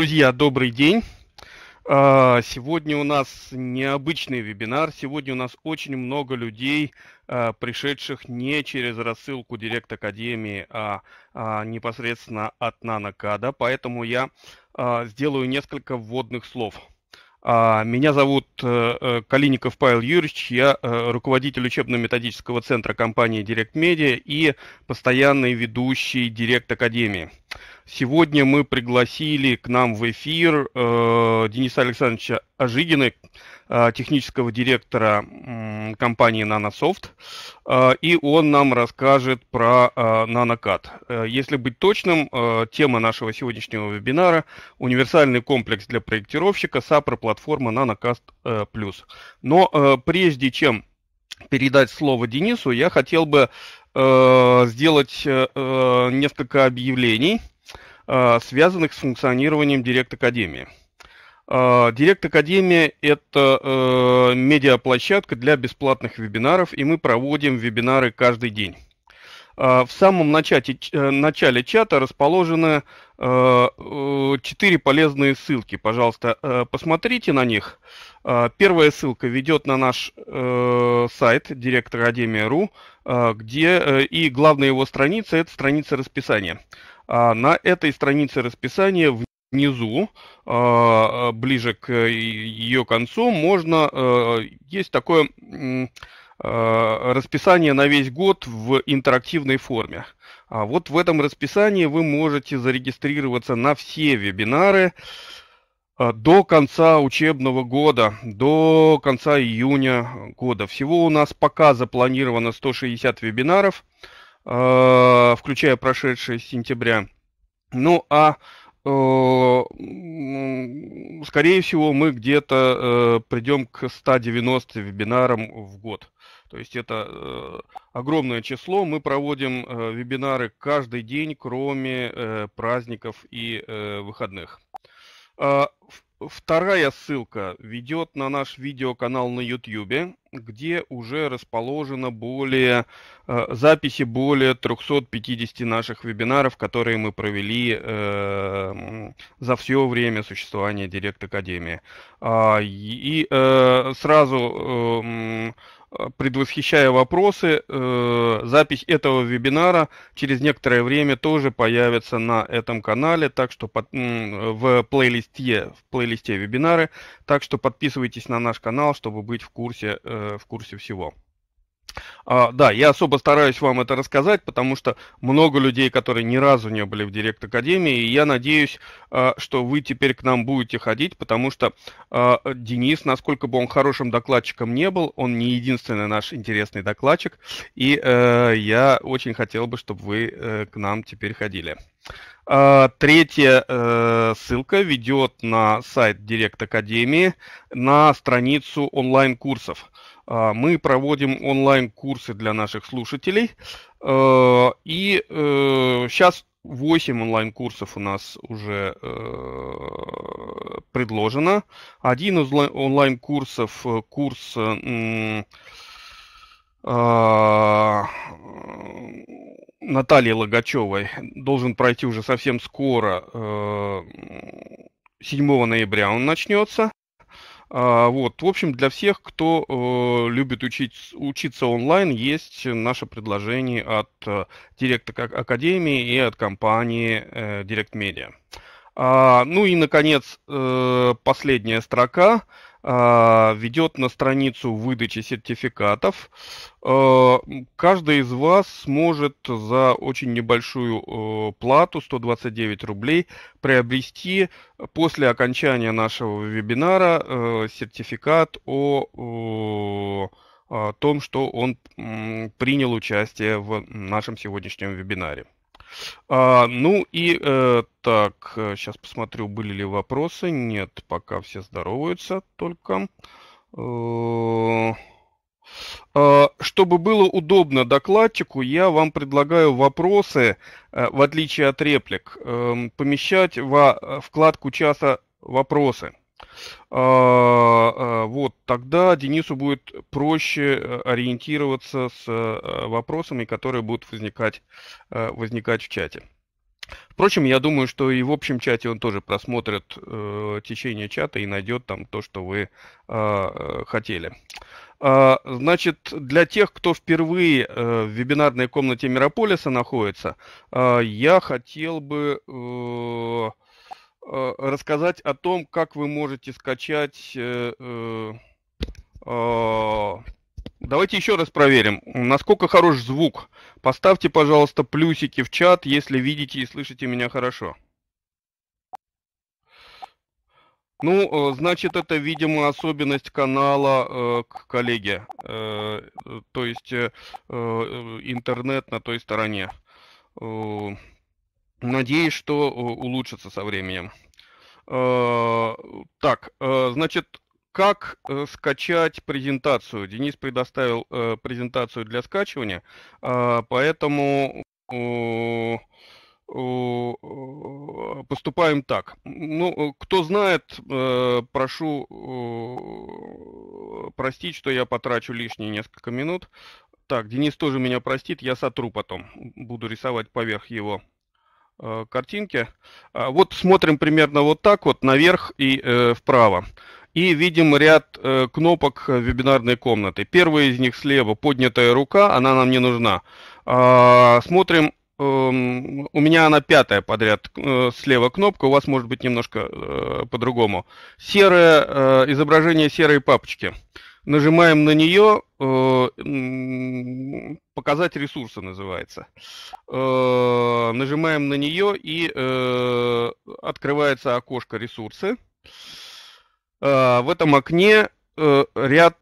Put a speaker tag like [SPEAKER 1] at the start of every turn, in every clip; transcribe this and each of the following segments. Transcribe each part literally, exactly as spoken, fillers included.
[SPEAKER 1] Друзья, добрый день. А, Сегодня у нас необычный вебинар. Сегодня у нас очень много людей, а, пришедших не через рассылку Директ Академии, а, а, непосредственно от Нанокада. Поэтому я а, сделаю несколько вводных слов. А, Меня зовут э, э, Калиников Павел Юрьевич, я э, руководитель учебно-методического центра компании Директ Медиа и постоянный ведущий Директ Академии. Сегодня мы пригласили к нам в эфир э, Дениса Александровича Ажигина, э, технического директора м, компании Нанософт, э, и он нам расскажет про э, Нанокад. Э, если быть точным, э, тема нашего сегодняшнего вебинара – универсальный комплекс для проектировщика САПРО-платформа Нанокад э, плюс. Но э, прежде чем передать слово Денису, я хотел бы э, сделать э, несколько объявлений, связанных с функционированием Директ Академии. Директ Академия – это э, медиаплощадка для бесплатных вебинаров, и мы проводим вебинары каждый день. Э, в самом начале, э, начале чата расположены четыре э, полезные ссылки. Пожалуйста, э, посмотрите на них. Э, первая ссылка ведет на наш э, сайт директ академия точка ру, э, где э, и главная его страница – это страница расписания. На этой странице расписания внизу, ближе к ее концу, можно, есть такое расписание на весь год в интерактивной форме. Вот в этом расписании вы можете зарегистрироваться на все вебинары до конца учебного года, до конца июня года. Всего у нас пока запланировано сто шестьдесят вебинаров, включая прошедшие с сентября. Ну, а э, скорее всего мы где-то э, придем к ста девяноста вебинарам в год. То есть это э, огромное число. Мы проводим э, вебинары каждый день, кроме э, праздников и э, выходных. Э, Вторая ссылка ведет на наш видеоканал на YouTube, где уже расположено более, э, записи более трёхсот пятидесяти наших вебинаров, которые мы провели э, за все время существования Директ Академии. А, и э, сразу э, предвосхищая вопросы, э, запись этого вебинара через некоторое время тоже появится на этом канале, так что под, в плейлисте, в плейлисте вебинары, так что подписывайтесь на наш канал, чтобы быть в курсе, э, в курсе всего. А, да, я особо стараюсь вам это рассказать, потому что много людей, которые ни разу не были в Директ Академии, и я надеюсь, а, что вы теперь к нам будете ходить, потому что а, Денис, насколько бы он хорошим докладчиком не был, он не единственный наш интересный докладчик, и а, я очень хотел бы, чтобы вы а, к нам теперь ходили. А, третья а, ссылка ведет на сайт Директ Академии, на страницу онлайн-курсов. Мы проводим онлайн-курсы для наших слушателей, и сейчас восемь онлайн-курсов у нас уже предложено. Один из онлайн-курсов, курс Натальи Логачевой, должен пройти уже совсем скоро, седьмого ноября он начнется. Вот, в общем, для всех, кто э, любит учить, учиться онлайн, есть наше предложение от э, Директ Академии и от компании э, Директ Медиа. А, ну и, наконец, э, последняя строка э, ведет на страницу выдачи сертификатов. Э, каждый из вас сможет за очень небольшую э, плату, сто двадцать девять рублей, приобрести после окончания нашего вебинара э, сертификат о, о, о том, что он м, принял участие в нашем сегодняшнем вебинаре. А, ну и э, так, сейчас посмотрю, были ли вопросы. Нет, пока все здороваются только. Э, э, чтобы было удобно докладчику, я вам предлагаю вопросы, э, в отличие от реплик, э, помещать во вкладку часа «Вопросы». Вот, тогда Денису будет проще ориентироваться с вопросами, которые будут возникать, возникать в чате. Впрочем, я думаю, что и в общем чате он тоже просмотрит э, течение чата и найдет там то, что вы э, хотели. А, значит, для тех, кто впервые э, в вебинарной комнате Мирополиса находится, э, я хотел бы э, э, рассказать о том, как вы можете скачать... Э, э, э, Давайте еще раз проверим, насколько хорош звук. Поставьте, пожалуйста, плюсики в чат, если видите и слышите меня хорошо. Ну, значит, это, видимо, особенность канала э, к коллеге, э, то есть э, интернет на той стороне. Э, надеюсь, что улучшится со временем. Э, так, э, значит, как э, скачать презентацию? Денис предоставил э, презентацию для скачивания, э, поэтому... Э, поступаем так. Ну, кто знает, прошу простить, что я потрачу лишние несколько минут. Так, Денис тоже меня простит, я сотру потом. Буду рисовать поверх его картинки. Вот смотрим примерно вот так вот, наверх и вправо. И видим ряд кнопок вебинарной комнаты. Первая из них слева, поднятая рука, она нам не нужна. Смотрим. У меня она пятая подряд слева кнопка, у вас может быть немножко по-другому. Серое, изображение серой папочки. Нажимаем на нее, показать ресурсы называется. Нажимаем на нее и открывается окошко ресурсы. В этом окне ряд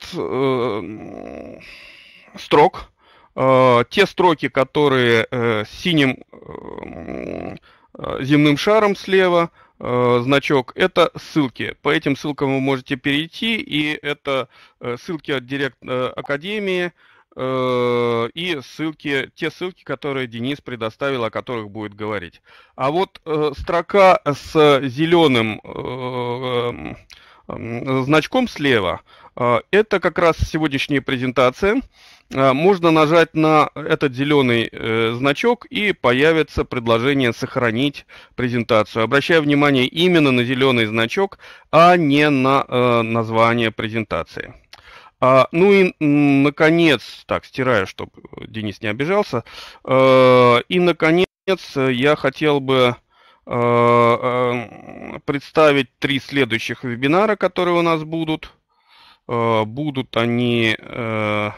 [SPEAKER 1] строк. Те строки, которые э, синим э, земным шаром слева, э, значок, это ссылки. По этим ссылкам вы можете перейти, и это э, ссылки от Директ э, Академии э, и ссылки, те ссылки, которые Денис предоставил, о которых будет говорить. А вот э, строка с зеленым э, э, значком слева, э, это как раз сегодняшняя презентация. Можно нажать на этот зеленый э, значок, и появится предложение «Сохранить презентацию». Обращаю внимание именно на зеленый значок, а не на э, название презентации. А, ну и, наконец, так, стираю, чтобы Денис не обижался. Э, и, наконец, я хотел бы э, э, представить три следующих вебинара, которые у нас будут. Э, будут они... Э,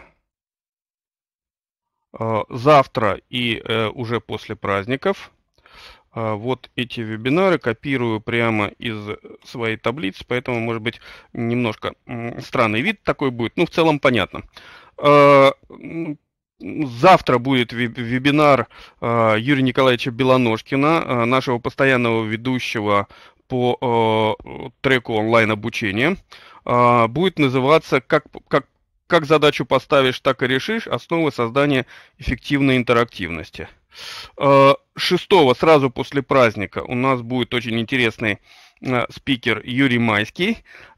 [SPEAKER 1] завтра и э, уже после праздников. Э, вот эти вебинары копирую прямо из своей таблицы, поэтому, может быть, немножко э, странный вид такой будет, ну, в целом понятно. Э, завтра будет вебинар э, Юрия Николаевича Белоножкина, э, нашего постоянного ведущего по э, треку онлайн-обучения. Э, будет называться «Как, как Как задачу поставишь, так и решишь. Основы создания эффективной интерактивности». Шестого, сразу после праздника, у нас будет очень интересный спикер Юрий Майский.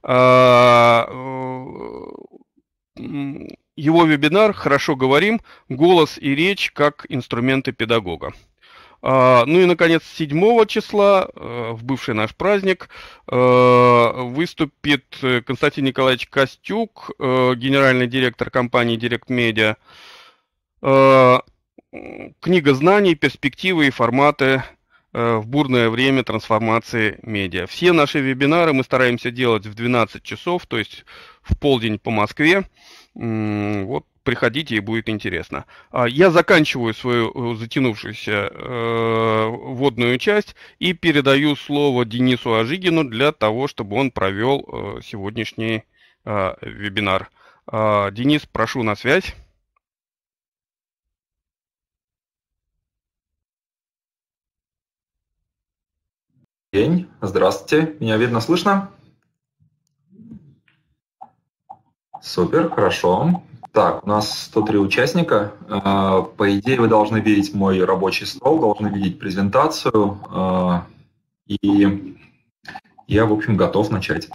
[SPEAKER 1] Его вебинар «Хорошо говорим. Голос и речь как инструменты педагога». Ну и, наконец, седьмого числа, в бывший наш праздник, выступит Константин Николаевич Костюк, генеральный директор компании Direct Media. Книга знаний, перспективы и форматы в бурное время трансформации медиа. Все наши вебинары мы стараемся делать в двенадцать часов, то есть в полдень по Москве. Вот. Приходите, и будет интересно. Я заканчиваю свою затянувшуюся э, вводную часть и передаю слово Денису Ажигину для того, чтобы он провел э, сегодняшний э, вебинар. Э, Денис, прошу на связь.
[SPEAKER 2] День. Здравствуйте. Меня видно, слышно? Супер, хорошо. Так, у нас сто три участника. По идее, вы должны видеть мой рабочий стол, должны видеть презентацию. И я, в общем, готов начать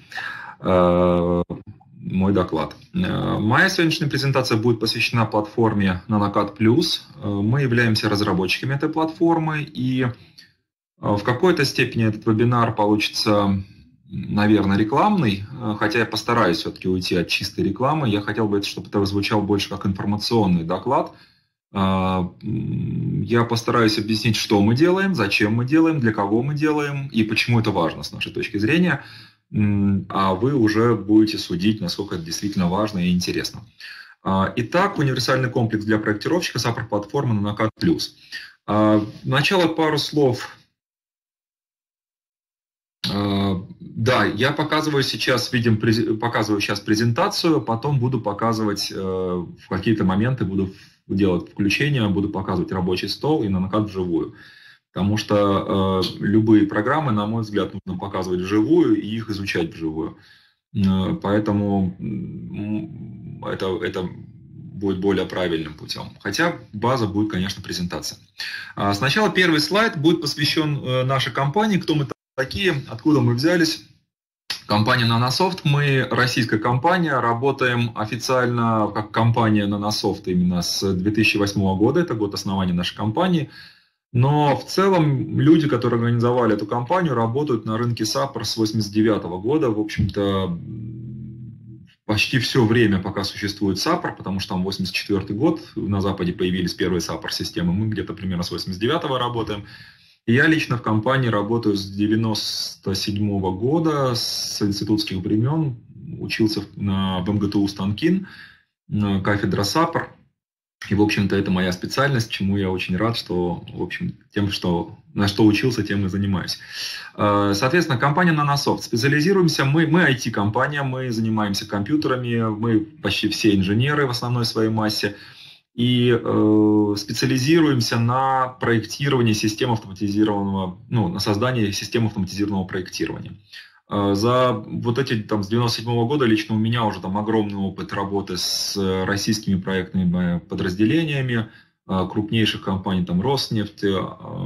[SPEAKER 2] мой доклад. Моя сегодняшняя презентация будет посвящена платформе NanoCAD+. Мы являемся разработчиками этой платформы, и В какой-то степени этот вебинар получится, наверное, рекламный, хотя я постараюсь все-таки уйти от чистой рекламы. Я хотел бы, чтобы это звучал больше как информационный доклад. Я постараюсь объяснить, что мы делаем, зачем мы делаем, для кого мы делаем и почему это важно с нашей точки зрения. А вы уже будете судить, насколько это действительно важно и интересно. Итак, универсальный комплекс для проектировщика саппорт-платформы Nanocat Plus. Начало пару слов. Да, я показываю сейчас, видим, показываю сейчас презентацию, потом буду показывать в какие-то моменты, буду делать включения, буду показывать рабочий стол и Nanocat вживую. Потому что э, любые программы, на мой взгляд, нужно показывать вживую и их изучать вживую. Э, поэтому это, это будет более правильным путем. Хотя база будет, конечно, презентация. А сначала первый слайд будет посвящен э, нашей компании, кто мы такие, откуда мы взялись. Компания Nanosoft, мы российская компания, работаем официально как компания Nanosoft именно с две тысячи восьмого года, это год основания нашей компании. Но в целом люди, которые организовали эту компанию, работают на рынке саппор с восемьдесят девятого года. В общем-то, почти все время, пока существует саппор, потому что там восемьдесят четвёртый год, на Западе появились первые саппор-системы, мы где-то примерно с восемьдесят девятого работаем. Я лично в компании работаю с девяносто седьмого года, с институтских времен. Учился на, в эм гэ тэ у Станкин, кафедра саппор. И, в общем-то, это моя специальность, чему я очень рад, что, в общем, тем, что, на что учился, тем и занимаюсь. Соответственно, компания Nanosoft. Специализируемся, мы, мы ай ти-компания, мы занимаемся компьютерами, мы почти все инженеры в основной своей массе. И э, специализируемся на проектировании систем автоматизированного, ну, на создании систем автоматизированного проектирования. Э, за вот эти, там, с девяносто седьмого года лично у меня уже там огромный опыт работы с российскими проектными подразделениями э, крупнейших компаний, там, Роснефть, э,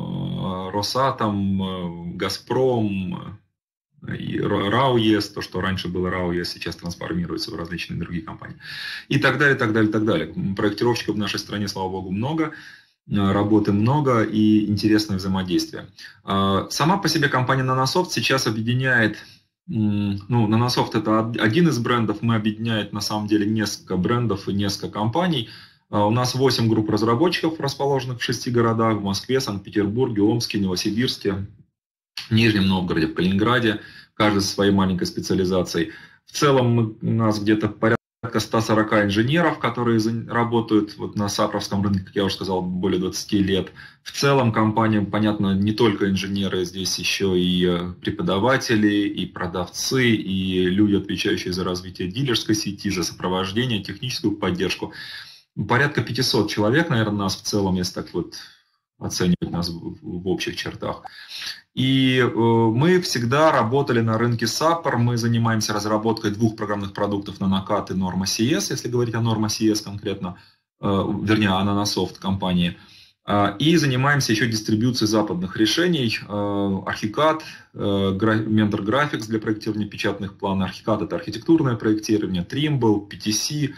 [SPEAKER 2] Росатом, э, Газпром, и РАО-ЕС, то, что раньше было РАО-ЕС, сейчас трансформируется в различные другие компании. И так далее, так далее, так далее. Проектировщиков в нашей стране, слава богу, много, работы много и интересное взаимодействие. Сама по себе компания Nanosoft сейчас объединяет, ну, Nanosoft это один из брендов, мы объединяем на самом деле несколько брендов и несколько компаний. У нас восемь групп разработчиков, расположенных в шести городах: в Москве, Санкт-Петербурге, Омске, Новосибирске, в Нижнем Новгороде, в Калининграде, каждый со своей маленькой специализацией. В целом у нас где-то порядка ста сорока инженеров, которые работают вот на саппоровском рынке, как я уже сказал, более двадцати лет. В целом компания, понятно, не только инженеры, здесь еще и преподаватели, и продавцы, и люди, отвечающие за развитие дилерской сети, за сопровождение, техническую поддержку. Порядка пятисот человек, наверное, нас в целом, если так вот оценивать нас в, в общих чертах. И э, мы всегда работали на рынке саппор. Мы занимаемся разработкой двух программных продуктов Nanocat и Norma си эс, если говорить о Norma си эс конкретно, э, вернее, о Nanosoft компании. Э, и занимаемся еще дистрибьюцией западных решений. Э, Archicad, э, Mentor Graphics для проектирования печатных планов. Archicad — это архитектурное проектирование, Trimble, пи ти си,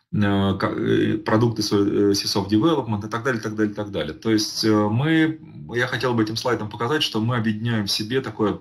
[SPEAKER 2] продукты Sysoft Development и так далее, так далее, так далее. То есть мы, я хотел бы этим слайдом показать, что мы объединяем в себе такое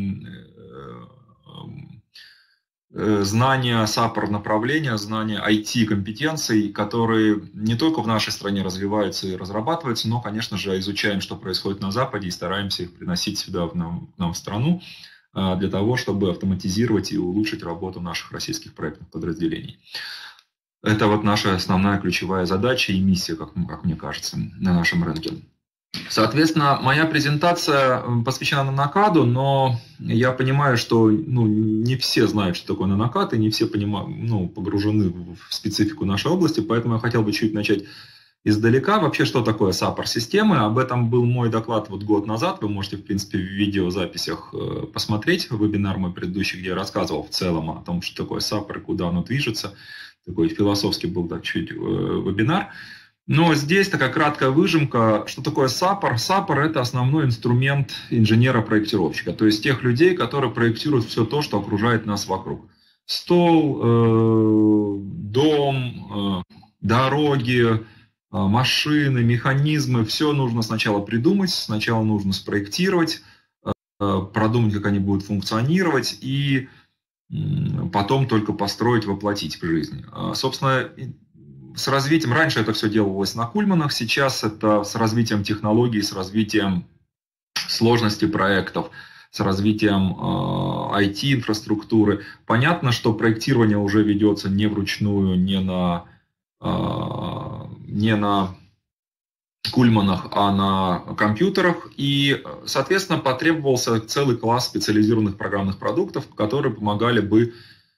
[SPEAKER 2] знание саппор направления, знание ай ти-компетенций, которые не только в нашей стране развиваются и разрабатываются, но, конечно же, изучаем, что происходит на Западе, и стараемся их приносить сюда, в нам, в нам в страну, для того, чтобы автоматизировать и улучшить работу наших российских проектных подразделений. Это вот наша основная ключевая задача и миссия, как, как мне кажется, на нашем рынке. Соответственно, моя презентация посвящена Nanocat, но я понимаю, что ну, не все знают, что такое Nanocat, и не все понимают, ну, погружены в специфику нашей области, поэтому я хотел бы чуть начать издалека. Вообще, что такое саппор-системы? Об этом был мой доклад вот год назад. Вы можете, в принципе, в видеозаписях посмотреть вебинар мой предыдущий, где я рассказывал в целом о том, что такое саппор и куда оно движется. Такой философский был так чуть вебинар. Но здесь такая краткая выжимка, что такое саппор. Саппор — это основной инструмент инженера-проектировщика, то есть тех людей, которые проектируют все то, что окружает нас вокруг. Стол, э, дом, э, дороги, машины, механизмы, все нужно сначала придумать, сначала нужно спроектировать, продумать, как они будут функционировать, и потом только построить, воплотить в жизнь. Собственно, с развитием, раньше это все делалось на Кульманах, сейчас это с развитием технологий, с развитием сложности проектов, с развитием ай ти-инфраструктуры. Понятно, что проектирование уже ведется не вручную, не на, не на Кульманах, а на компьютерах. И, соответственно, потребовался целый класс специализированных программных продуктов, которые помогали бы,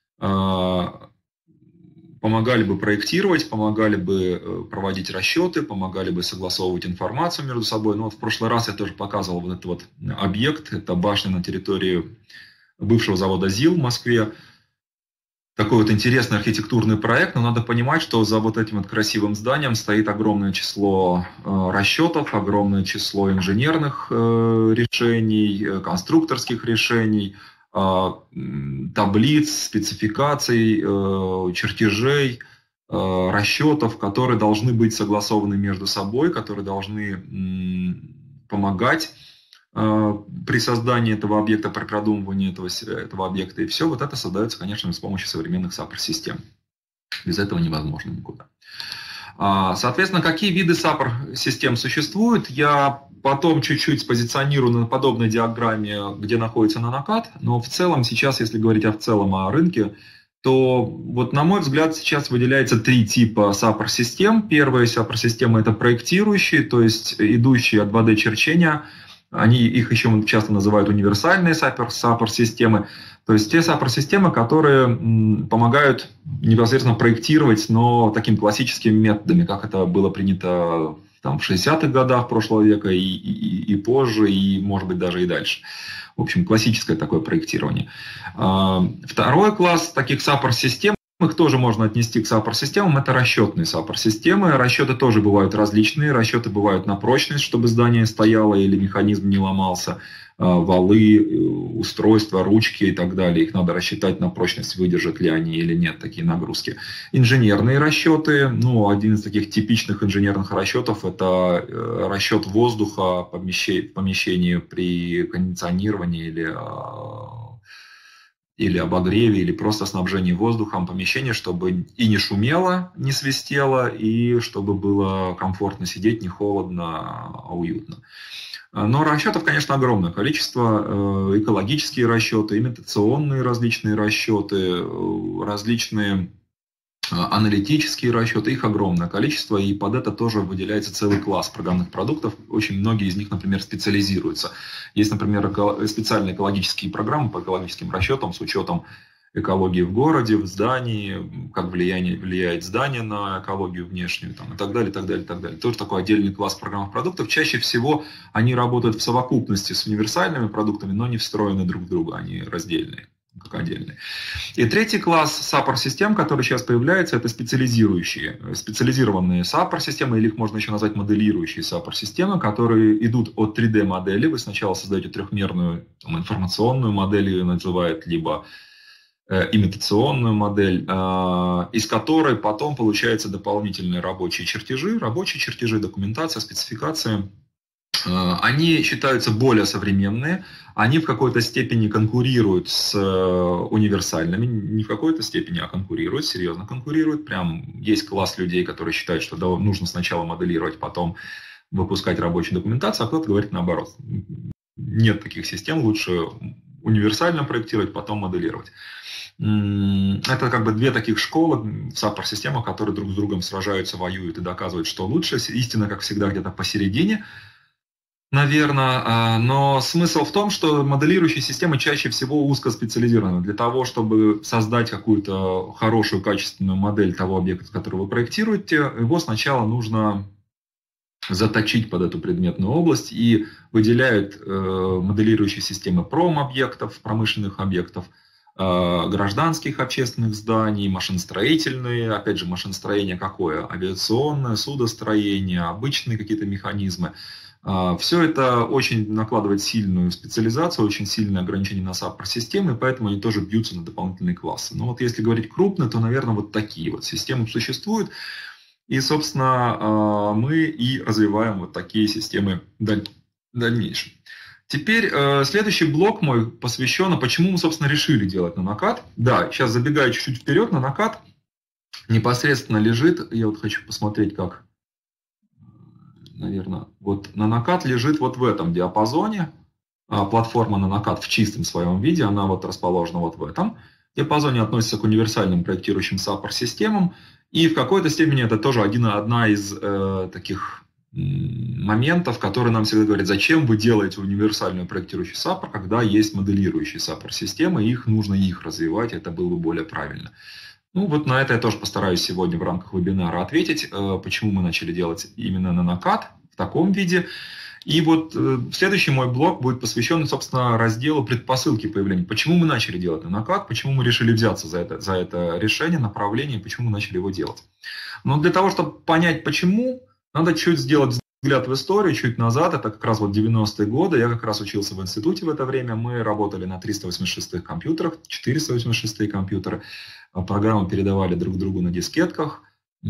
[SPEAKER 2] помогали бы проектировать, помогали бы проводить расчеты, помогали бы согласовывать информацию между собой. Но вот в прошлый раз я тоже показывал вот этот вот объект. Это башня на территории бывшего завода ЗИЛ в Москве. Такой вот интересный архитектурный проект, но надо понимать, что за вот этим вот красивым зданием стоит огромное число э, расчетов, огромное число инженерных э, решений, конструкторских решений, э, таблиц, спецификаций, э, чертежей, э, расчетов, которые должны быть согласованы между собой, которые должны м, помогать при создании этого объекта, при продумывании этого, этого объекта. И все вот это создается, конечно, с помощью современных саппор-систем. Без этого невозможно никуда. Соответственно, какие виды саппор-систем существуют, я потом чуть-чуть спозиционирую на подобной диаграмме, где находится нанокад. Но в целом, сейчас, если говорить о в целом о рынке, то, вот, на мой взгляд, сейчас выделяется три типа саппор-систем. Первая саппор-система – это проектирующие, то есть идущие от два дэ черчения. Они, их еще часто называют универсальные саппор-системы. То есть те саппор-системы, которые м, помогают непосредственно проектировать, но такими классическими методами, как это было принято там, в шестидесятых годах прошлого века и, и, и позже, и, может быть, даже и дальше. В общем, классическое такое проектирование. Второй класс таких саппор-систем, их тоже можно отнести к саппор-системам, это расчетные саппор-системы. Расчеты тоже бывают различные. Расчеты бывают на прочность, чтобы здание стояло или механизм не ломался. Валы, устройства, ручки и так далее. Их надо рассчитать на прочность, выдержат ли они или нет такие нагрузки. Инженерные расчеты. Ну, один из таких типичных инженерных расчетов – это расчет воздуха в помещении при кондиционировании или или обогреве, или просто снабжении воздухом помещения, чтобы и не шумело, не свистело, и чтобы было комфортно сидеть, не холодно, а уютно. Но расчетов, конечно, огромное количество. Экологические расчеты, имитационные различные расчеты, различные аналитические расчеты, их огромное количество, и под это тоже выделяется целый класс программных продуктов. Очень многие из них, например, специализируются. Есть, например, специальные экологические программы по экологическим расчетам с учетом экологии в городе, в здании, как влияние, влияет здание на экологию внешнюю, там, и так далее, и так далее, и так далее. Тоже такой отдельный класс программных продуктов. Чаще всего они работают в совокупности с универсальными продуктами, но не встроены друг в друга, они раздельные, как отдельные. И третий класс саппор-систем, который сейчас появляется, это специализирующие, специализированные саппор-системы, или их можно еще назвать моделирующие саппор-системы, которые идут от три дэ модели. Вы сначала создаете трехмерную там, информационную модель, ее называют, либо э, имитационную модель, э, из которой потом получаются дополнительные рабочие чертежи, рабочие чертежи, документация, спецификация. Они считаются более современные, они в какой-то степени конкурируют с универсальными, не в какой-то степени, а конкурируют, серьезно конкурируют. Прям есть класс людей, которые считают, что да, нужно сначала моделировать, потом выпускать рабочую документацию, а кто-то говорит наоборот. Нет таких систем, лучше универсально проектировать, потом моделировать. Это как бы две таких школы в саппор-системах, которые друг с другом сражаются, воюют и доказывают, что лучше. Истина, как всегда, где-то посередине. Наверное, но смысл в том, что моделирующие системы чаще всего узкоспециализированы. Для того, чтобы создать какую-то хорошую, качественную модель того объекта, который вы проектируете, его сначала нужно заточить под эту предметную область, и выделяют моделирующие системы промобъектов, промышленных объектов, гражданских общественных зданий, машиностроительные, опять же, машиностроение какое? Авиационное, судостроение, обычные какие-то механизмы. Все это очень накладывает сильную специализацию, очень сильное ограничение на саппор-системы, поэтому они тоже бьются на дополнительные классы. Но вот если говорить крупно, то, наверное, вот такие вот системы существуют. И, собственно, мы и развиваем вот такие системы в дальнейшем. Теперь следующий блок мой посвящен, почему мы, собственно, решили делать нанокад. Да, сейчас забегаю чуть-чуть вперед, нанокад непосредственно лежит, я вот хочу посмотреть, как, наверное, вот нанокад лежит вот в этом диапазоне. Платформа нанокад в чистом своем виде, она вот расположена вот в этом диапазоне, относится к универсальным проектирующим саппорт-системам. И в какой-то степени это тоже один, одна из э, таких моментов, которые нам всегда говорят, зачем вы делаете универсальную проектирующую саппорт, когда есть моделирующие саппорт-системы, их нужно их развивать, это было бы более правильно. Ну вот на это я тоже постараюсь сегодня в рамках вебинара ответить, э, почему мы начали делать именно нанокад в таком виде. И вот э, следующий мой блок будет посвящен, собственно, разделу предпосылки появления. Почему мы начали делать нанокад, почему мы решили взяться за это, за это решение, направление, почему мы начали его делать. Но для того, чтобы понять почему, надо чуть сделать взгляд в историю, чуть назад, это как раз вот девяностые годы, я как раз учился в институте в это время, мы работали на триста восемьдесят шестых компьютерах, четыреста восемьдесят шестые компьютеры, программы передавали друг другу на дискетках.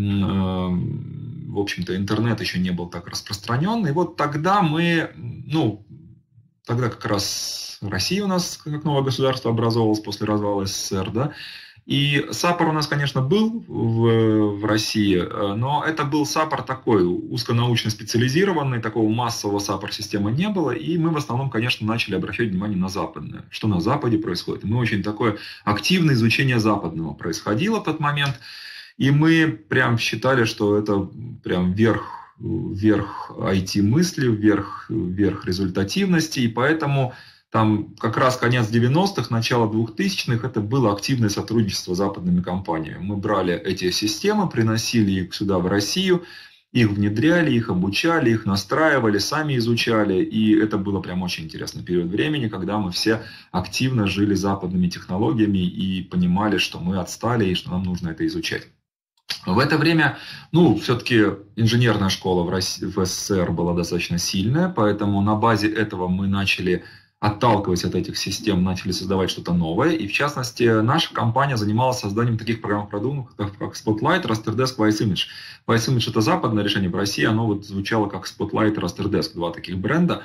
[SPEAKER 2] В общем-то, интернет еще не был так распространен. И вот тогда мы, ну, тогда как раз Россия у нас как новое государство образовалась после развала СССР, да. И саппорт у нас, конечно, был в, в России, но это был саппорт такой узконаучно специализированный, такого массового саппорт-системы не было. И мы в основном, конечно, начали обращать внимание на западное, что на Западе происходит. И мы очень такое активное изучение западного происходило в тот момент. И мы прям считали, что это прям верх, верх ай ти-мысли, верх, верх результативности. И поэтому там как раз конец девяностых, начало двухтысячных, это было активное сотрудничество с западными компаниями. Мы брали эти системы, приносили их сюда в Россию, их внедряли, их обучали, их настраивали, сами изучали. И это было прям очень интересный период времени, когда мы все активно жили западными технологиями и понимали, что мы отстали и что нам нужно это изучать. В это время, ну, все-таки инженерная школа в, России, в СССР была достаточно сильная, поэтому на базе этого мы начали, отталкиваясь от этих систем, начали создавать что-то новое. И в частности, наша компания занималась созданием таких программных продуктов, как, как Spotlight, Rasterdesk, ViceImage. ViceImage — это западное решение, в России оно вот звучало как Spotlight и Rasterdesk, два таких бренда,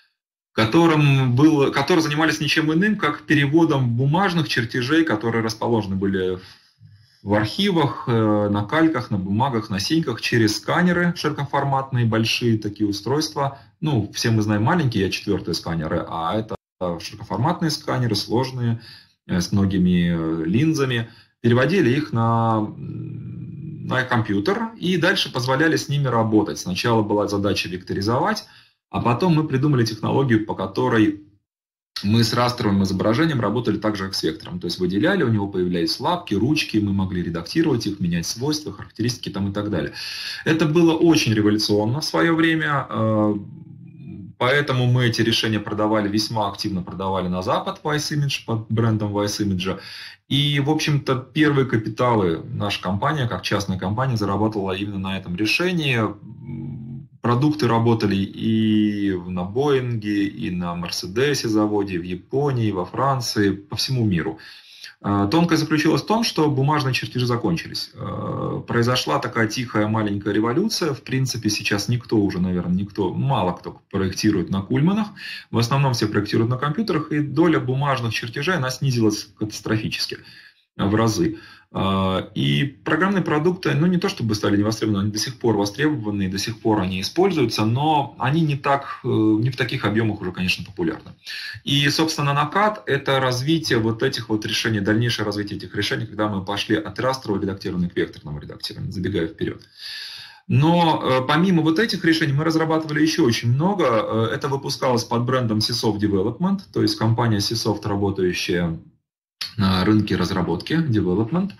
[SPEAKER 2] которым был, которые занимались ничем иным, как переводом бумажных чертежей, которые расположены были в архивах, на кальках, на бумагах, на синьках, через сканеры широкоформатные, большие такие устройства. Ну, все мы знаем маленькие а четыре сканеры, а это широкоформатные сканеры, сложные, с многими линзами. Переводили их на, на компьютер и дальше позволяли с ними работать. Сначала была задача векторизовать, а потом мы придумали технологию, по которой мы с растровым изображением работали так же, как с вектором. То есть выделяли, у него появлялись лапки, ручки, мы могли редактировать их, менять свойства, характеристики там и так далее. Это было очень революционно в свое время, поэтому мы эти решения продавали, весьма активно продавали на Запад, ViceImage, под брендом ViceImage. И, в общем-то, первые капиталы наша компания, как частная компания, заработала именно на этом решении. Продукты работали и на Боинге, и на Мерседесе заводе, в Японии, во Франции, по всему миру. Тонкость заключилась в том, что бумажные чертежи закончились. Произошла такая тихая маленькая революция. В принципе, сейчас никто уже, наверное, никто, мало кто проектирует на кульманах. В основном все проектируют на компьютерах, и доля бумажных чертежей она снизилась катастрофически в разы. И программные продукты, ну не то чтобы стали невостребованы, они до сих пор востребованы, до сих пор они используются, но они не, так, не в таких объемах уже, конечно, популярны. И, собственно, нанокад — это развитие вот этих вот решений, дальнейшее развитие этих решений, когда мы пошли от растрового редактирования к векторному редактированию, забегая вперед. Но помимо вот этих решений мы разрабатывали еще очень много. Это выпускалось под брендом Seasoft Development, то есть компания Seasoft, работающая на рынке разработки, development.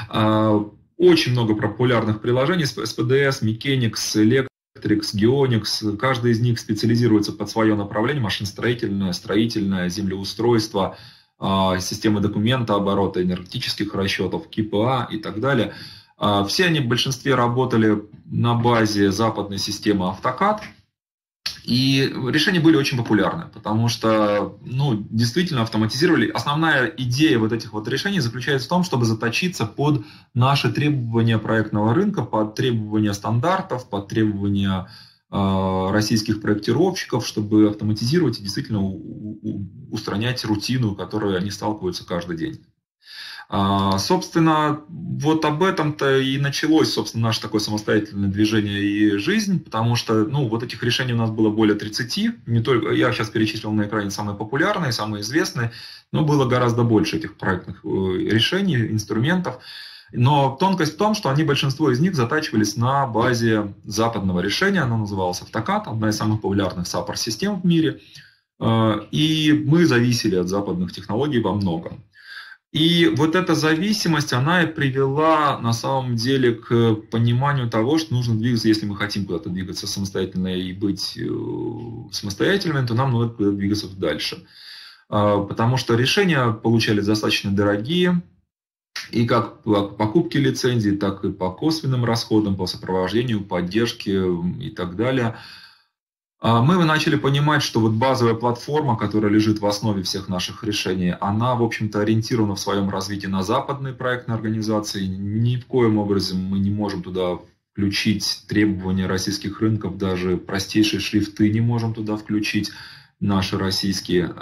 [SPEAKER 2] Очень много популярных приложений, эс пи ди эс, Mechanix, Electrix, Geonix. Каждый из них специализируется под свое направление: машиностроительное, строительное, землеустройство, системы документооборота, энергетических расчетов, ка пэ а и так далее. Все они в большинстве работали на базе западной системы AutoCAD. И решения были очень популярны, потому что, ну, действительно автоматизировали. Основная идея вот этих вот решений заключается в том, чтобы заточиться под наши требования проектного рынка, под требования стандартов, под требования э, российских проектировщиков, чтобы автоматизировать и действительно у, у, устранять рутину, которой они сталкиваются каждый день. Собственно, вот об этом-то и началось, собственно, наше такое самостоятельное движение и жизнь, потому что, ну, вот этих решений у нас было более тридцати, не только, я сейчас перечислил на экране самые популярные, самые известные, но было гораздо больше этих проектных решений, инструментов. Но тонкость в том, что они, большинство из них затачивались на базе западного решения, оно называлось AutoCAD, одна из самых популярных саппорт-систем в мире, и мы зависели от западных технологий во многом. И вот эта зависимость, она и привела на самом деле к пониманию того, что нужно двигаться, если мы хотим куда-то двигаться самостоятельно и быть самостоятельными, то нам надо куда-то двигаться дальше. Потому что решения получались достаточно дорогие, и как по покупке лицензий, так и по косвенным расходам, по сопровождению, поддержке и так далее. Мы начали понимать, что вот базовая платформа, которая лежит в основе всех наших решений, она, в общем-то, ориентирована в своем развитии на западные проектные организации. Ни в коем образе мы не можем туда включить требования российских рынков, даже простейшие шрифты не можем туда включить, наши российские.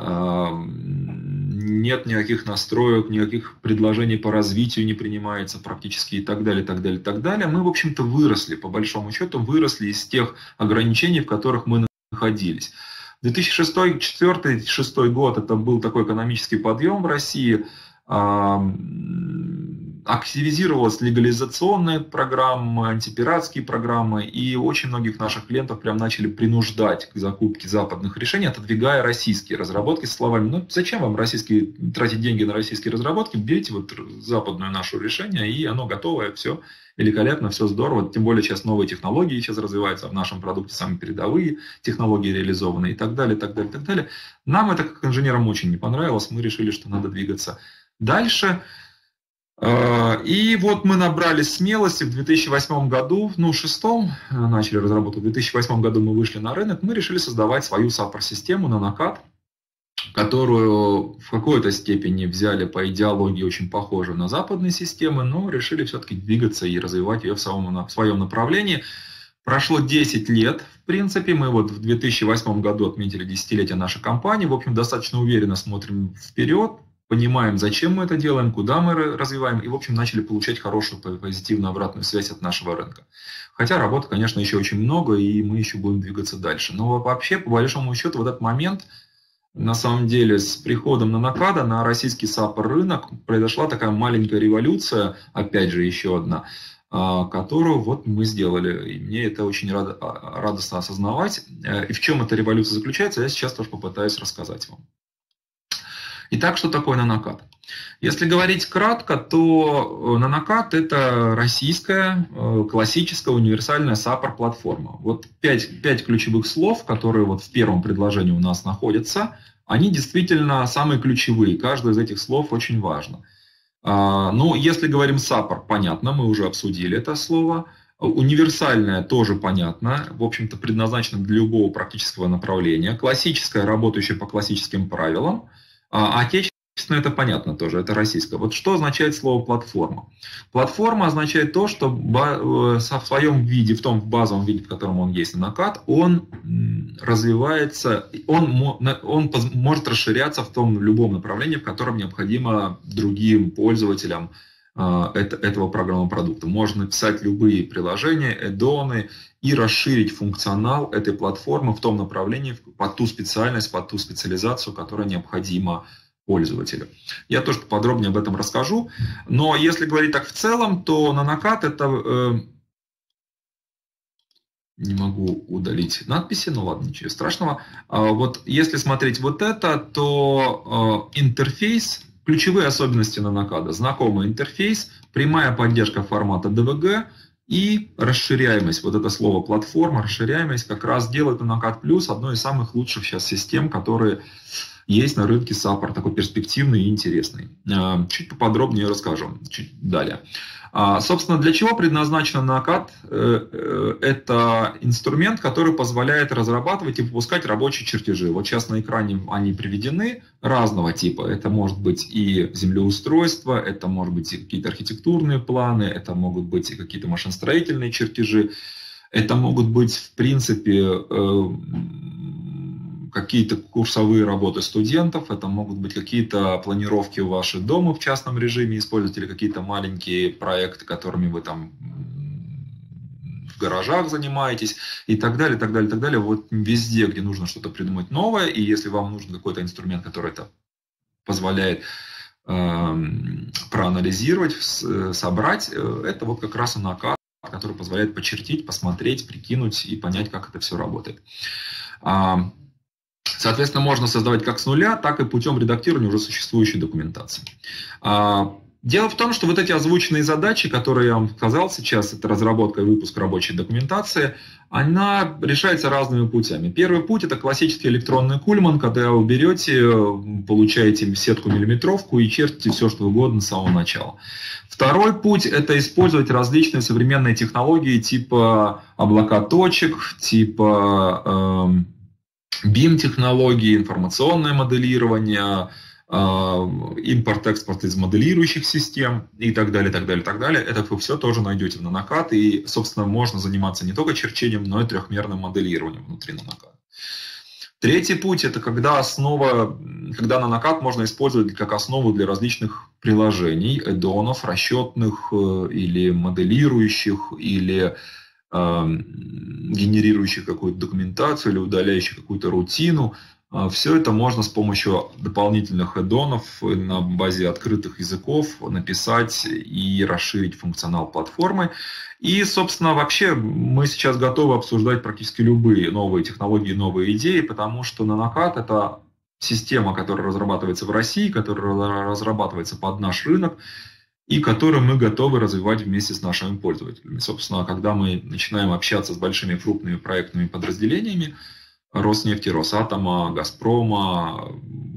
[SPEAKER 2] Нет никаких настроек, никаких предложений по развитию не принимается практически и так далее, так далее, так далее. Мы, в общем-то, выросли, по большому счету, выросли из тех ограничений, в которых мы находились. две тысячи шестой, две тысячи четвёртый, две тысячи шестой год это был такой экономический подъем в России. Активизировалась легализационные программы, антипиратские программы, и очень многих наших клиентов прям начали принуждать к закупке западных решений, отодвигая российские разработки с словами: ну зачем вам российские, тратить деньги на российские разработки, берите вот западное наше решение, и оно готовое, все великолепно, все здорово, тем более сейчас новые технологии сейчас развиваются, а в нашем продукте самые передовые технологии реализованы и так далее, так далее, так далее. Нам это как инженерам очень не понравилось, мы решили, что надо двигаться дальше. И вот мы набрали смелости в две тысячи восьмом году, ну, в шестом начали разработку, в две тысячи восьмом году мы вышли на рынок, мы решили создавать свою саппорт-систему NanoCAD, которую в какой-то степени взяли по идеологии очень похожую на западные системы, но решили все-таки двигаться и развивать ее в своем, в своем направлении. Прошло десять лет, в принципе, мы вот в две тысячи восьмом году отметили десятилетие нашей компании, в общем, достаточно уверенно смотрим вперед, понимаем, зачем мы это делаем, куда мы развиваем, и, в общем, начали получать хорошую позитивную обратную связь от нашего рынка. Хотя работы, конечно, еще очень много, и мы еще будем двигаться дальше. Но вообще, по большому счету, в этот момент, на самом деле, с приходом NanoCAD на российский саппорт-рынок произошла такая маленькая революция, опять же, еще одна, которую вот мы сделали. И мне это очень радостно осознавать. И в чем эта революция заключается, я сейчас тоже попытаюсь рассказать вам. Итак, что такое NanoCAD? Если говорить кратко, то NanoCAD – это российская классическая универсальная саппорт-платформа. Вот пять, пять ключевых слов, которые вот в первом предложении у нас находятся, они действительно самые ключевые. Каждое из этих слов очень важно. Ну, если говорим саппорт, понятно, мы уже обсудили это слово. Универсальное тоже понятно, в общем-то предназначено для любого практического направления. Классическое, работающее по классическим правилам. А отечественное — это понятно тоже, это российское. Вот что означает слово «платформа»? Платформа означает то, что в своем виде, в том базовом виде, в котором он есть на NanoCAD, он развивается, он, он может расширяться в том любом направлении, в котором необходимо другим пользователям этого программного продукта. Можно писать любые приложения, эддоны и расширить функционал этой платформы в том направлении, под ту специальность, под ту специализацию, которая необходима пользователю. Я тоже подробнее об этом расскажу. Но если говорить так в целом, то NanoCAD это... Э, не могу удалить надписи, ну ладно, ничего страшного. А вот если смотреть вот это, то э, интерфейс... Ключевые особенности NanoCAD: знакомый интерфейс, прямая поддержка формата ди ви джи и расширяемость. Вот это слово платформа, расширяемость как раз делает NanoCAD Plus одной из самых лучших сейчас систем, которые есть на рынке саппорт, такой перспективный и интересный. Чуть поподробнее расскажу чуть далее. Собственно, для чего предназначен Nonocad? Это инструмент, который позволяет разрабатывать и выпускать рабочие чертежи. Вот сейчас на экране они приведены разного типа. Это может быть и землеустройство, это может быть и какие-то архитектурные планы, это могут быть и какие-то машиностроительные чертежи, это могут быть, в принципе, какие-то курсовые работы студентов, это могут быть какие-то планировки ваших дома в частном режиме использовать, или какие-то маленькие проекты, которыми вы там в гаражах занимаетесь, и так далее, так далее, так далее. Вот везде, где нужно что-то придумать новое, и если вам нужен какой-то инструмент, который это позволяет э, проанализировать, собрать, это вот как раз Nonocad, который позволяет почертить, посмотреть, прикинуть и понять, как это все работает. Соответственно, можно создавать как с нуля, так и путем редактирования уже существующей документации. Дело в том, что вот эти озвученные задачи, которые я вам сказал сейчас, это разработка и выпуск рабочей документации, она решается разными путями. Первый путь – это классический электронный Кульман, когда вы берете, получаете сетку-миллиметровку и чертите все, что угодно с самого начала. Второй путь – это использовать различные современные технологии типа облака точек, типа э, бим-технологии, информационное моделирование, импорт-экспорт из моделирующих систем и так далее, так далее, так далее. Это вы все тоже найдете в Nonocad, и, собственно, можно заниматься не только черчением, но и трехмерным моделированием внутри Nonocad. Третий путь – это когда основа, когда Nonocad можно использовать как основу для различных приложений, эддонов, расчетных или моделирующих, или э, генерирующих какую-то документацию, или удаляющих какую-то рутину. Все это можно с помощью дополнительных эддонов на базе открытых языков написать и расширить функционал платформы. И, собственно, вообще мы сейчас готовы обсуждать практически любые новые технологии, новые идеи, потому что Nonocad – это система, которая разрабатывается в России, которая разрабатывается под наш рынок, и которую мы готовы развивать вместе с нашими пользователями. Собственно, когда мы начинаем общаться с большими крупными проектными подразделениями, Роснефти, Росатома, Газпрома,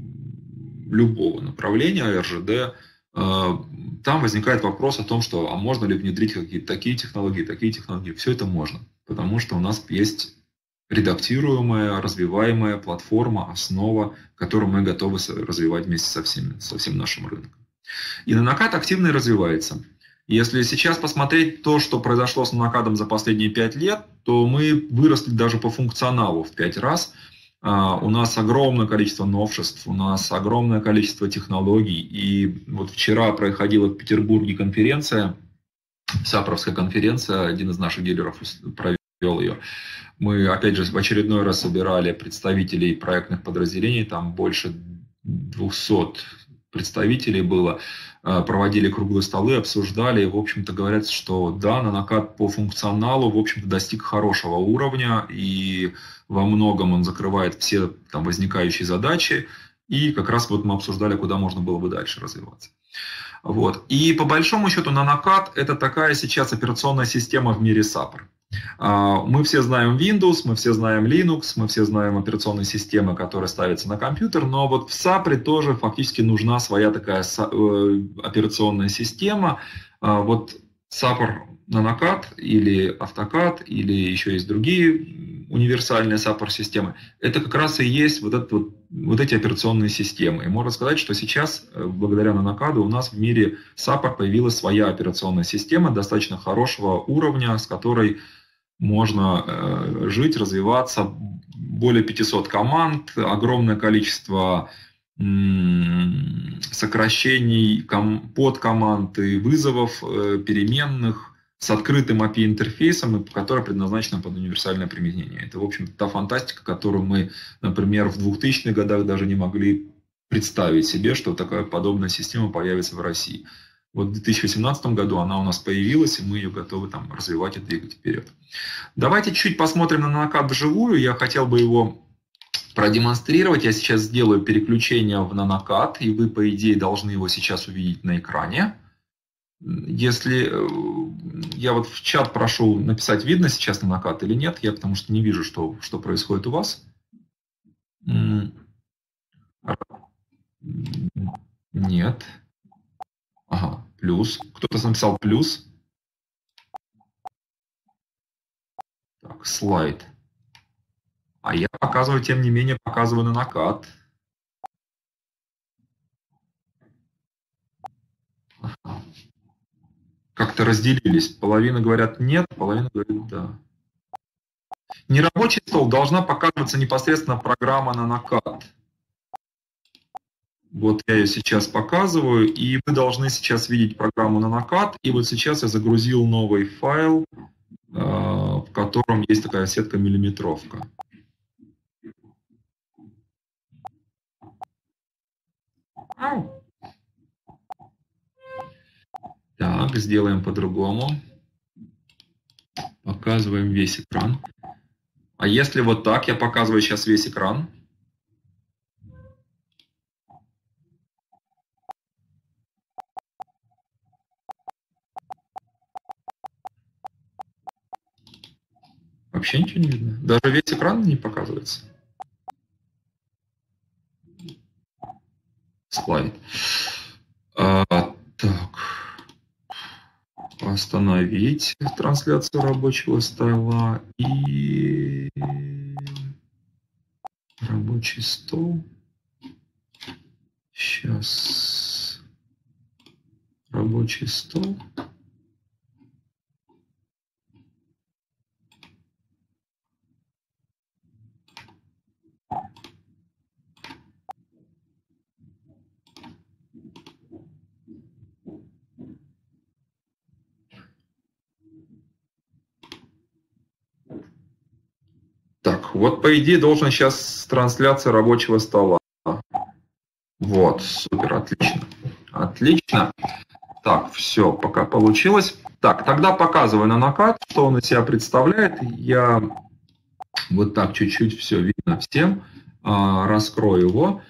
[SPEAKER 2] любого направления, эр жэ дэ, там возникает вопрос о том, что а можно ли внедрить какие-то такие технологии, такие технологии. Все это можно, потому что у нас есть редактируемая, развиваемая платформа, основа, которую мы готовы развивать вместе со, всеми, со всем нашим рынком. И Nonocad активно и развивается. Если сейчас посмотреть то, что произошло с Nonocad за последние пять лет, то мы выросли даже по функционалу в пять раз. У нас огромное количество новшеств, у нас огромное количество технологий. И вот вчера проходила в Петербурге конференция, сапровская конференция, один из наших дилеров провел ее. Мы, опять же, в очередной раз собирали представителей проектных подразделений, там больше двухсот представителей было, проводили круглые столы, обсуждали, и, в общем-то, говорят, что да, Nonocad по функционалу, в общем-то, достиг хорошего уровня, и во многом он закрывает все там возникающие задачи, и как раз вот мы обсуждали, куда можно было бы дальше развиваться. Вот. И по большому счету Nonocad – это такая сейчас операционная система в мире саппор. Мы все знаем Windows, мы все знаем Linux, мы все знаем операционные системы, которые ставятся на компьютер, но вот в саппоре тоже фактически нужна своя такая операционная система. Вот саппор Nonocad или AutoCAD, или еще есть другие универсальные саппор-системы. Это как раз и есть вот, это, вот, вот эти операционные системы. И можно сказать, что сейчас, благодаря Nonocad, у нас в мире саппор появилась своя операционная система достаточно хорошего уровня, с которой можно э, жить, развиваться, более пятисот команд, огромное количество м- сокращений ком- подкоманд и вызовов, э, переменных с открытым эй пи ай-интерфейсом, которая предназначена под универсальное применение. Это, в общем-то, та фантастика, которую мы, например, в двухтысячных годах даже не могли представить себе, что такая подобная система появится в России. Вот в две тысячи восемнадцатом году она у нас появилась, и мы ее готовы там развивать и двигать вперед. Давайте чуть посмотрим на Nonocad вживую. Я хотел бы его продемонстрировать. Я сейчас сделаю переключение в Nonocad, и вы, по идее, должны его сейчас увидеть на экране. Если я вот в чат прошу написать, видно сейчас Nonocad или нет, я потому что не вижу, что, что происходит у вас. Нет. Ага, плюс. Кто-то написал плюс. Так, слайд. А я показываю, тем не менее, показываю на накат. Как-то разделились. Половина говорят нет, половина говорит да. Нерабочий стол должна показываться непосредственно программа на накат. Вот я ее сейчас показываю, и вы должны сейчас видеть программу на накат. И вот сейчас я загрузил новый файл, в котором есть такая сетка миллиметровка. Так, сделаем по-другому. Показываем весь экран. А если вот так, я показываю сейчас весь экран. Вообще ничего не видно. Даже весь экран не показывается. Слайд. А, так. Остановить трансляцию рабочего стола и рабочий стол. Сейчас рабочий стол. Так, вот по идее должен сейчас трансляция рабочего стола. Вот, супер, отлично. Отлично. Так, все, пока получилось. Так, тогда показываю на накат, что он из себя представляет. Я вот так чуть-чуть все видно всем. Раскрою его.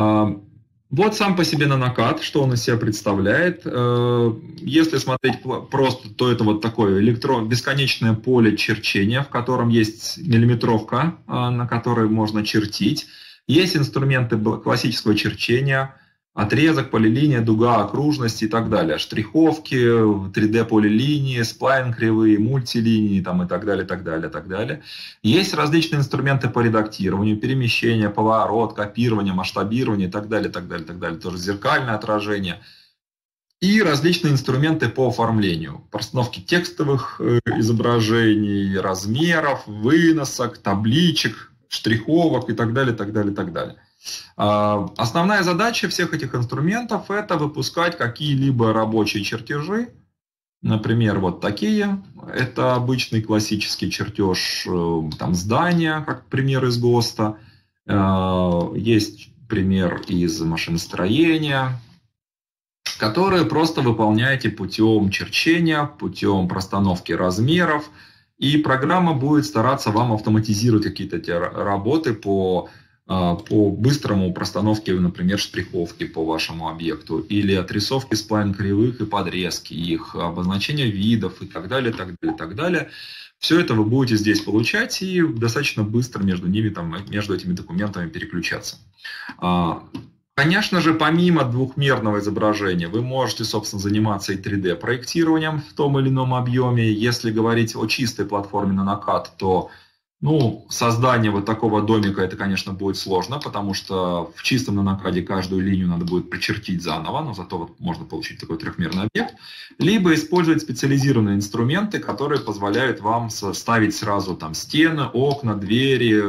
[SPEAKER 2] Вот сам по себе на накат, что он из себя представляет. Если смотреть просто, то это вот такое электрон, бесконечное поле черчения, в котором есть миллиметровка, на которой можно чертить. Есть инструменты классического черчения, отрезок, полилиния, дуга, окружность и так далее. Штриховки, три дэ полилинии, сплайн кривые, мультилинии там, и так далее, так далее, так далее. Есть различные инструменты по редактированию, перемещение, поворот, копирование, масштабирование и так далее, так далее, так далее. Тоже зеркальное отражение. И различные инструменты по оформлению. Постановки текстовых изображений, размеров, выносок, табличек, штриховок и так далее, так далее, так далее. Основная задача всех этих инструментов – это выпускать какие-либо рабочие чертежи. Например, вот такие. Это обычный классический чертеж там, здания, как пример из ГОСТа. Есть пример из машиностроения, которые просто выполняете путем черчения, путем простановки размеров. И программа будет стараться вам автоматизировать какие-то эти работы по по быстрому простановке, например, штриховки по вашему объекту, или отрисовки сплайн кривых и подрезки их, обозначения видов и так далее, так далее, так далее. Все это вы будете здесь получать и достаточно быстро между ними, там, между этими документами переключаться. Конечно же, помимо двухмерного изображения, вы можете, собственно, заниматься и три дэ проектированием в том или ином объеме. Если говорить о чистой платформе на накат, то Ну, создание вот такого домика, это, конечно, будет сложно, потому что в чистом нанокаде каждую линию надо будет прочертить заново, но зато вот можно получить такой трехмерный объект. Либо использовать специализированные инструменты, которые позволяют вам ставить сразу там стены, окна, двери,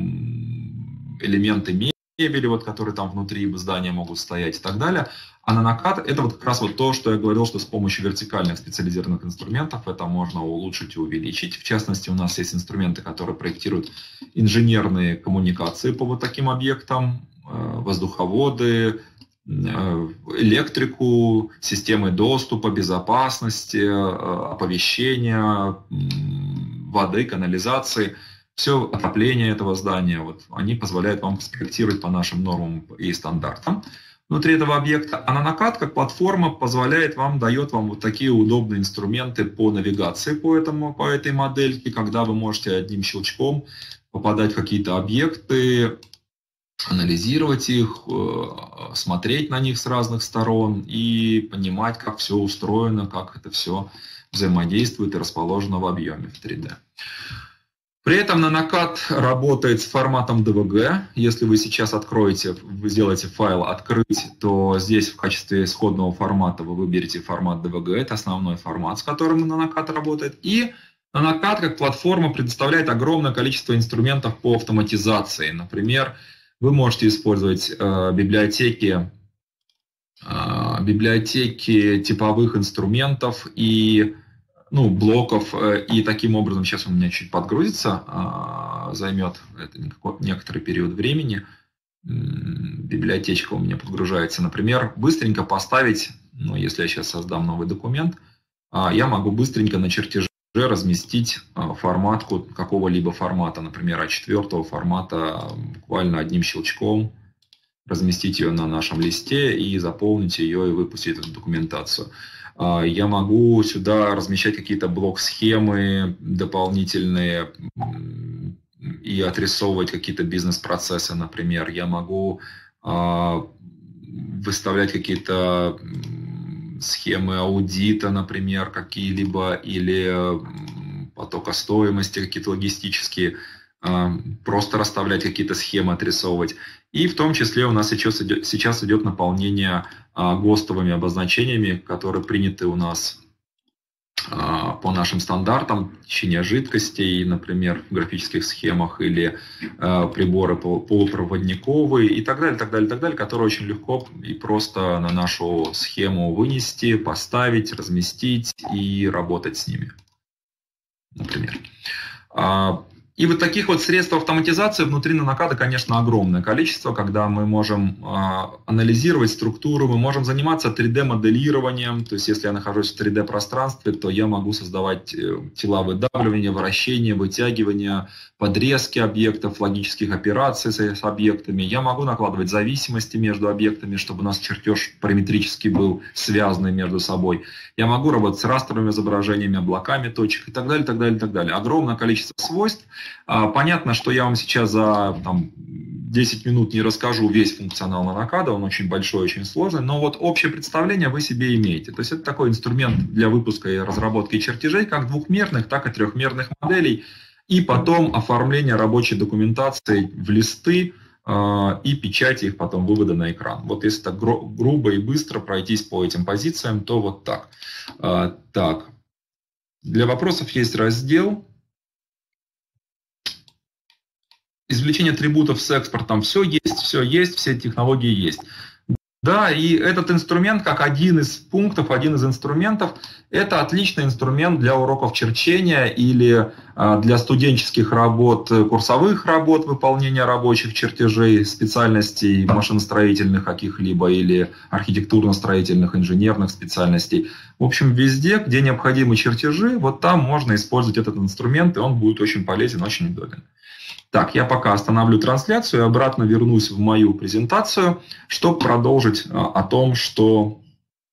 [SPEAKER 2] элементы мебели, вот, которые там внутри здания могут стоять и так далее. А нанокад – это вот как раз вот то, что я говорил, что с помощью вертикальных специализированных инструментов это можно улучшить и увеличить. В частности, у нас есть инструменты, которые проектируют инженерные коммуникации по вот таким объектам, воздуховоды, электрику, системы доступа, безопасности, оповещения, воды, канализации. Все отопление этого здания, вот, они позволяют вам спроектировать по нашим нормам и стандартам внутри этого объекта. А нанокад как платформа позволяет вам, дает вам вот такие удобные инструменты по навигации по, этому, по этой модельке, когда вы можете одним щелчком попадать в какие-то объекты, анализировать их, смотреть на них с разных сторон и понимать, как все устроено, как это все взаимодействует и расположено в объеме в три дэ. При этом Nanocut работает с форматом ди ви джи. Если вы сейчас откроете, вы сделаете файл «Открыть», то здесь в качестве исходного формата вы выберете формат ди ви джи. Это основной формат, с которым Nanocut работает. И Nanocut как платформа предоставляет огромное количество инструментов по автоматизации. Например, вы можете использовать э, библиотеки, э, библиотеки типовых инструментов и ну, блоков, и таким образом, сейчас он у меня чуть подгрузится, займет это некоторый период времени, библиотечка у меня подгружается, например, быстренько поставить, ну, если я сейчас создам новый документ, я могу быстренько на чертеже разместить форматку какого-либо формата, например, а четыре формата, буквально одним щелчком разместить ее на нашем листе и заполнить ее и выпустить эту документацию. Я могу сюда размещать какие-то блок-схемы дополнительные и отрисовывать какие-то бизнес-процессы, например. Я могу выставлять какие-то схемы аудита, например, какие-либо, или потока стоимости, какие-то логистические, просто расставлять какие-то схемы, отрисовывать. И в том числе у нас сейчас идет, сейчас идет наполнение а, ГОСТовыми обозначениями, которые приняты у нас а, по нашим стандартам, течение жидкостей, например, в графических схемах, или а, приборы полупроводниковые и так далее, так далее, так далее, которые очень легко и просто на нашу схему вынести, поставить, разместить и работать с ними, например. А, И вот таких вот средств автоматизации внутри Nanocut, конечно, огромное количество, когда мы можем э, анализировать структуру, мы можем заниматься три дэ-моделированием, то есть если я нахожусь в три дэ-пространстве, то я могу создавать тела выдавливания, вращения, вытягивания, подрезки объектов, логических операций с, с объектами. Я могу накладывать зависимости между объектами, чтобы у нас чертеж параметрически был связанный между собой. Я могу работать с растровыми изображениями, облаками точек и так далее, так далее, так далее. Огромное количество свойств. Понятно, что я вам сейчас за там, десять минут не расскажу весь функционал Nanocut, он очень большой, очень сложный, но вот общее представление вы себе имеете. То есть это такой инструмент для выпуска и разработки чертежей, как двухмерных, так и трехмерных моделей, и потом оформление рабочей документации в листы и печати их, потом вывода на экран. Вот если так гру- грубо и быстро пройтись по этим позициям, то вот так. Так. Для вопросов есть раздел. Извлечение атрибутов с экспортом, все есть, все есть, все технологии есть. Да, и этот инструмент, как один из пунктов, один из инструментов, это отличный инструмент для уроков черчения или для студенческих работ, курсовых работ, выполнения рабочих чертежей, специальностей машиностроительных каких-либо или архитектурно-строительных, инженерных специальностей. В общем, везде, где необходимы чертежи, вот там можно использовать этот инструмент, и он будет очень полезен, очень удобен. Так, я пока остановлю трансляцию и обратно вернусь в мою презентацию, чтобы продолжить о том, что,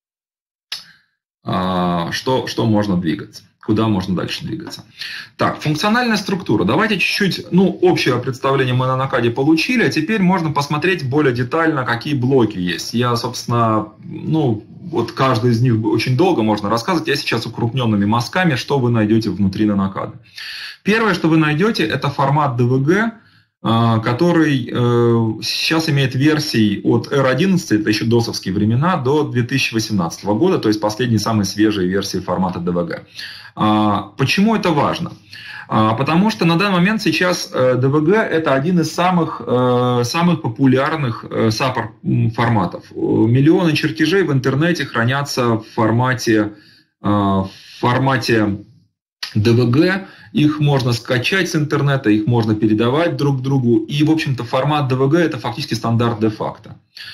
[SPEAKER 2] что, что можно двигаться, куда можно дальше двигаться. Так, функциональная структура. Давайте чуть-чуть, ну, общее представление мы на Nanocut получили, а теперь можно посмотреть более детально, какие блоки есть. Я, собственно, ну, вот каждый из них очень долго можно рассказывать. Я сейчас укрупненными мазками, что вы найдете внутри Nanocut. Первое, что вы найдете, это формат ди ви джи, который сейчас имеет версии от эр одиннадцать, это еще досовские времена, до две тысячи восемнадцатого года, то есть последние самые свежие версии формата ди ви джи. Почему это важно? Потому что на данный момент сейчас ди ви джи это один из самых, самых популярных саппорт форматов. Миллионы чертежей в интернете хранятся в формате, в формате ди ви джи, их можно скачать с интернета, их можно передавать друг другу, и, в общем-то, формат ди ви джи это фактически стандарт де-факто.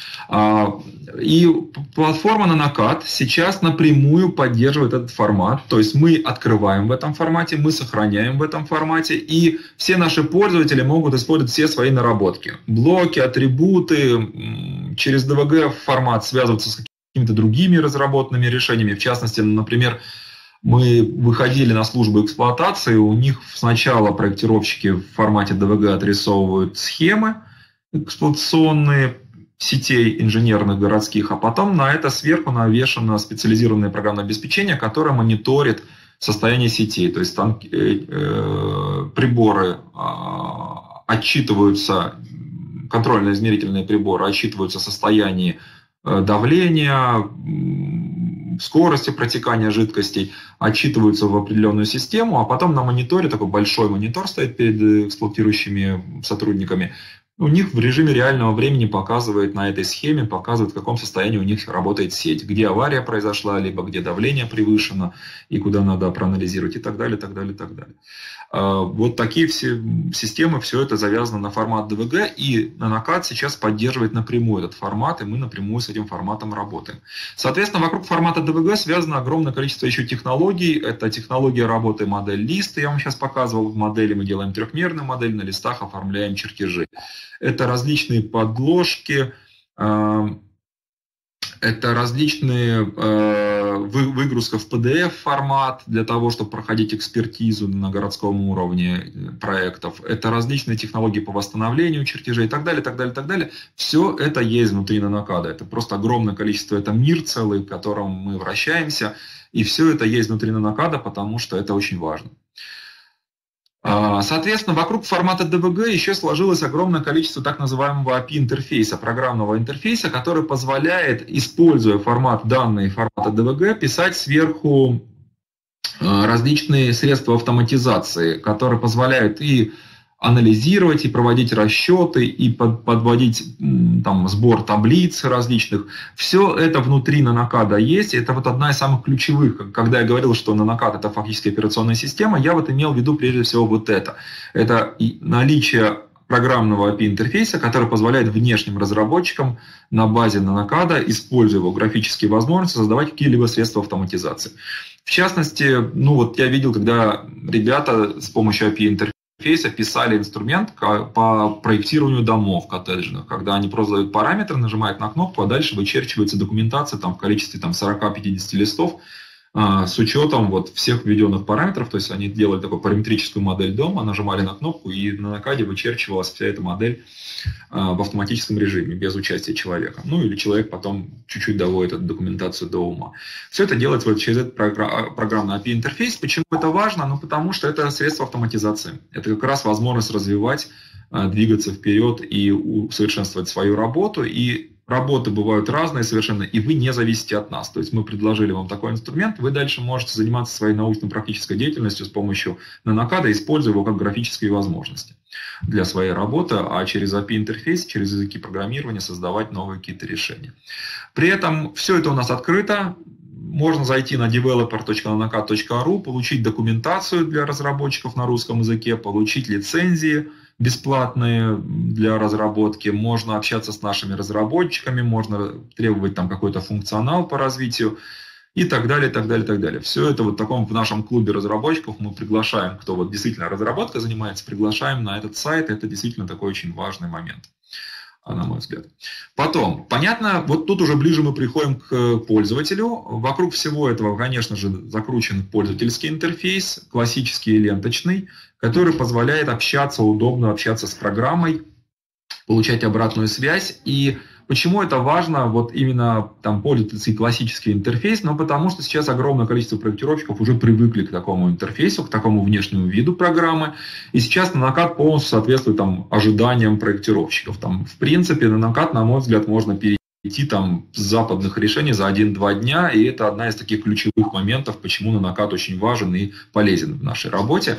[SPEAKER 2] И платформа Nanocut сейчас напрямую поддерживает этот формат, то есть мы открываем в этом формате, мы сохраняем в этом формате, и все наши пользователи могут использовать все свои наработки. Блоки, атрибуты, через ди ви джи формат связываться с какими-то другими разработанными решениями, в частности, например, мы выходили на службу эксплуатации, у них сначала проектировщики в формате ди ви джи отрисовывают схемы, эксплуатационные сетей инженерных городских, а потом на это сверху навешано специализированное программное обеспечение, которое мониторит состояние сетей. То есть там э, э, приборы э, отчитываются, контрольно-измерительные приборы отчитываются о состоянии э, давления, скорости протекания жидкостей, отчитываются в определенную систему, а потом на мониторе, такой большой монитор стоит перед эксплуатирующими сотрудниками, у них в режиме реального времени показывает на этой схеме, показывает, в каком состоянии у них работает сеть, где авария произошла, либо где давление превышено, и куда надо проанализировать, и так далее, и так далее, и так далее. Вот такие все системы, все это завязано на формат ди ви джи, и Nanocat сейчас поддерживает напрямую этот формат, и мы напрямую с этим форматом работаем. Соответственно, вокруг формата ди ви джи связано огромное количество еще технологий. Это технология работы модель-лист, я вам сейчас показывал, в модели мы делаем трехмерную модель, на листах оформляем чертежи. Это различные подложки, это различные э, выгрузка в пи ди эф формат для того, чтобы проходить экспертизу на городском уровне проектов. Это различные технологии по восстановлению чертежей и так далее, так далее, так далее. Все это есть внутри Nanocat. Это просто огромное количество, это мир целый, в котором мы вращаемся. И все это есть внутри Nanocat, потому что это очень важно. Соответственно, вокруг формата ди ви джи еще сложилось огромное количество так называемого эй пи ай-интерфейса, программного интерфейса, который позволяет, используя формат данные формата ди ви джи, писать сверху различные средства автоматизации, которые позволяют и анализировать, и проводить расчеты, и под, подводить там, сбор таблиц различных. Все это внутри Nanocat есть. Это вот одна из самых ключевых. Когда я говорил, что Nanocat это фактически операционная система, я вот имел в виду прежде всего вот это. Это наличие программного эй пи ай-интерфейса, который позволяет внешним разработчикам на базе Nanocat, используя его графические возможности, создавать какие-либо средства автоматизации. В частности, ну вот я видел, когда ребята с помощью эй пи ай-интерфейса писали инструмент по проектированию домов коттеджных, когда они просто дают параметры, нажимают на кнопку, а дальше вычерчивается документация там, в количестве там, сорок-пятьдесят листов а, с учетом вот, всех введенных параметров. То есть они делали такую параметрическую модель дома, нажимали на кнопку, и на Nanocat вычерчивалась вся эта модель а, в автоматическом режиме, без участия человека. Ну или человек потом чуть-чуть доводит эту документацию до ума. Все это делается вот через этот программный эй пи ай-интерфейс. Почему это важно? Ну потому что это средство автоматизации. Это как раз возможность развивать, двигаться вперед и усовершенствовать свою работу. И работы бывают разные совершенно, и вы не зависите от нас. То есть мы предложили вам такой инструмент, вы дальше можете заниматься своей научно-практической деятельностью с помощью Nanocat, используя его как графические возможности для своей работы, а через эй пи ай-интерфейс, через языки программирования создавать новые какие-то решения. При этом все это у нас открыто. Можно зайти на developer точка nanocat точка ру, получить документацию для разработчиков на русском языке, получить лицензии бесплатные для разработки, можно общаться с нашими разработчиками, можно требовать там какой-то функционал по развитию и так далее, так далее, так далее. Все это вот в таком в нашем клубе разработчиков мы приглашаем, кто вот действительно разработкой занимается, приглашаем на этот сайт. Это действительно такой очень важный момент, на мой взгляд. Потом, понятно, вот тут уже ближе мы приходим к пользователю. Вокруг всего этого, конечно же, закручен пользовательский интерфейс, классический и ленточный, который позволяет общаться, удобно общаться с программой, получать обратную связь. И почему это важно, вот именно там пользовательский классический интерфейс? Ну, потому что сейчас огромное количество проектировщиков уже привыкли к такому интерфейсу, к такому внешнему виду программы. И сейчас Nanocat полностью соответствует там, ожиданиям проектировщиков. Там, в принципе, Nanocat, на мой взгляд, можно перейти там, с западных решений за один-два дня. И это одна из таких ключевых моментов, почему Nanocat очень важен и полезен в нашей работе.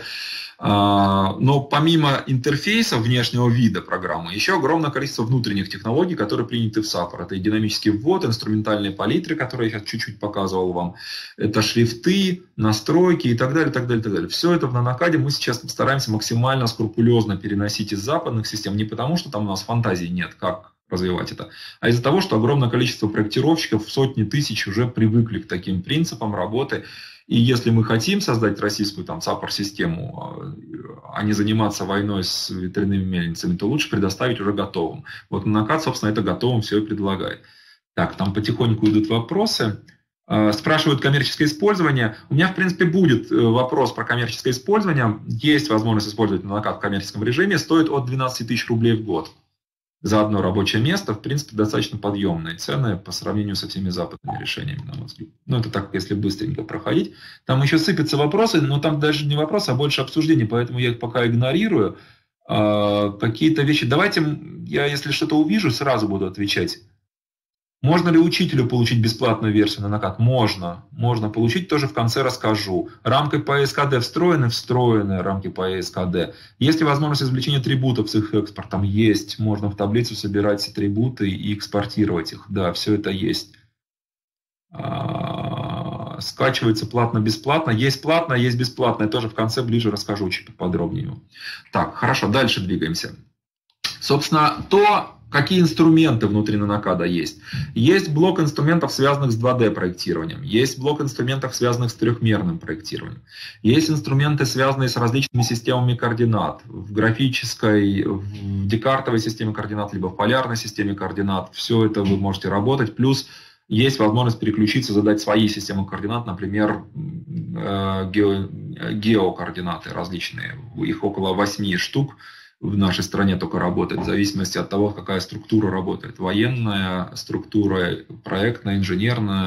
[SPEAKER 2] Но помимо интерфейса, внешнего вида программы, еще огромное количество внутренних технологий, которые приняты в саппор. Это и динамический ввод, инструментальные палитры, которые я сейчас чуть-чуть показывал вам. Это шрифты, настройки и так далее, так далее, так далее. Все это в Nanocat мы сейчас стараемся максимально скрупулезно переносить из западных систем. Не потому, что там у нас фантазии нет, как развивать это, а из-за того, что огромное количество проектировщиков, сотни тысяч уже привыкли к таким принципам работы. И если мы хотим создать российскую там саппор-систему, а не заниматься войной с ветряными мельницами, то лучше предоставить уже готовым. Вот Nanocat, собственно, это готовым все и предлагает. Так, там потихоньку идут вопросы. Спрашивают коммерческое использование. У меня, в принципе, будет вопрос про коммерческое использование. Есть возможность использовать Nanocat в коммерческом режиме. Стоит от двенадцати тысяч рублей в год. за одно рабочее место, в принципе, достаточно подъемные цены по сравнению со всеми западными решениями, на мой взгляд. Ну, это так, если быстренько проходить. Там еще сыпятся вопросы, но там даже не вопросы, а больше обсуждений, поэтому я их пока игнорирую. А, какие-то вещи. Давайте, я если что-то увижу, сразу буду отвечать. Можно ли учителю получить бесплатную версию на накат? Можно. Можно получить, тоже в конце расскажу. Рамки по и эс ка дэ встроены? Встроены рамки по и эс ка дэ. Есть ли возможность извлечения атрибутов с их экспортом? Есть. Можно в таблицу собирать атрибуты и экспортировать их. Да, все это есть. Скачивается платно-бесплатно. Есть платно, есть бесплатно. Я тоже в конце ближе расскажу чуть поподробнее. Так, хорошо, дальше двигаемся. Собственно, то... Какие инструменты внутри Нанокада есть? Есть блок инструментов, связанных с два дэ проектированием. Есть блок инструментов, связанных с трехмерным проектированием. Есть инструменты, связанные с различными системами координат. В графической, в декартовой системе координат, либо в полярной системе координат. Все это вы можете работать. Плюс есть возможность переключиться, задать свои системы координат, например, гео, геокоординаты различные. Их около восьми штук. В нашей стране только работает, в зависимости от того, какая структура работает. Военная структура, проектная, инженерная,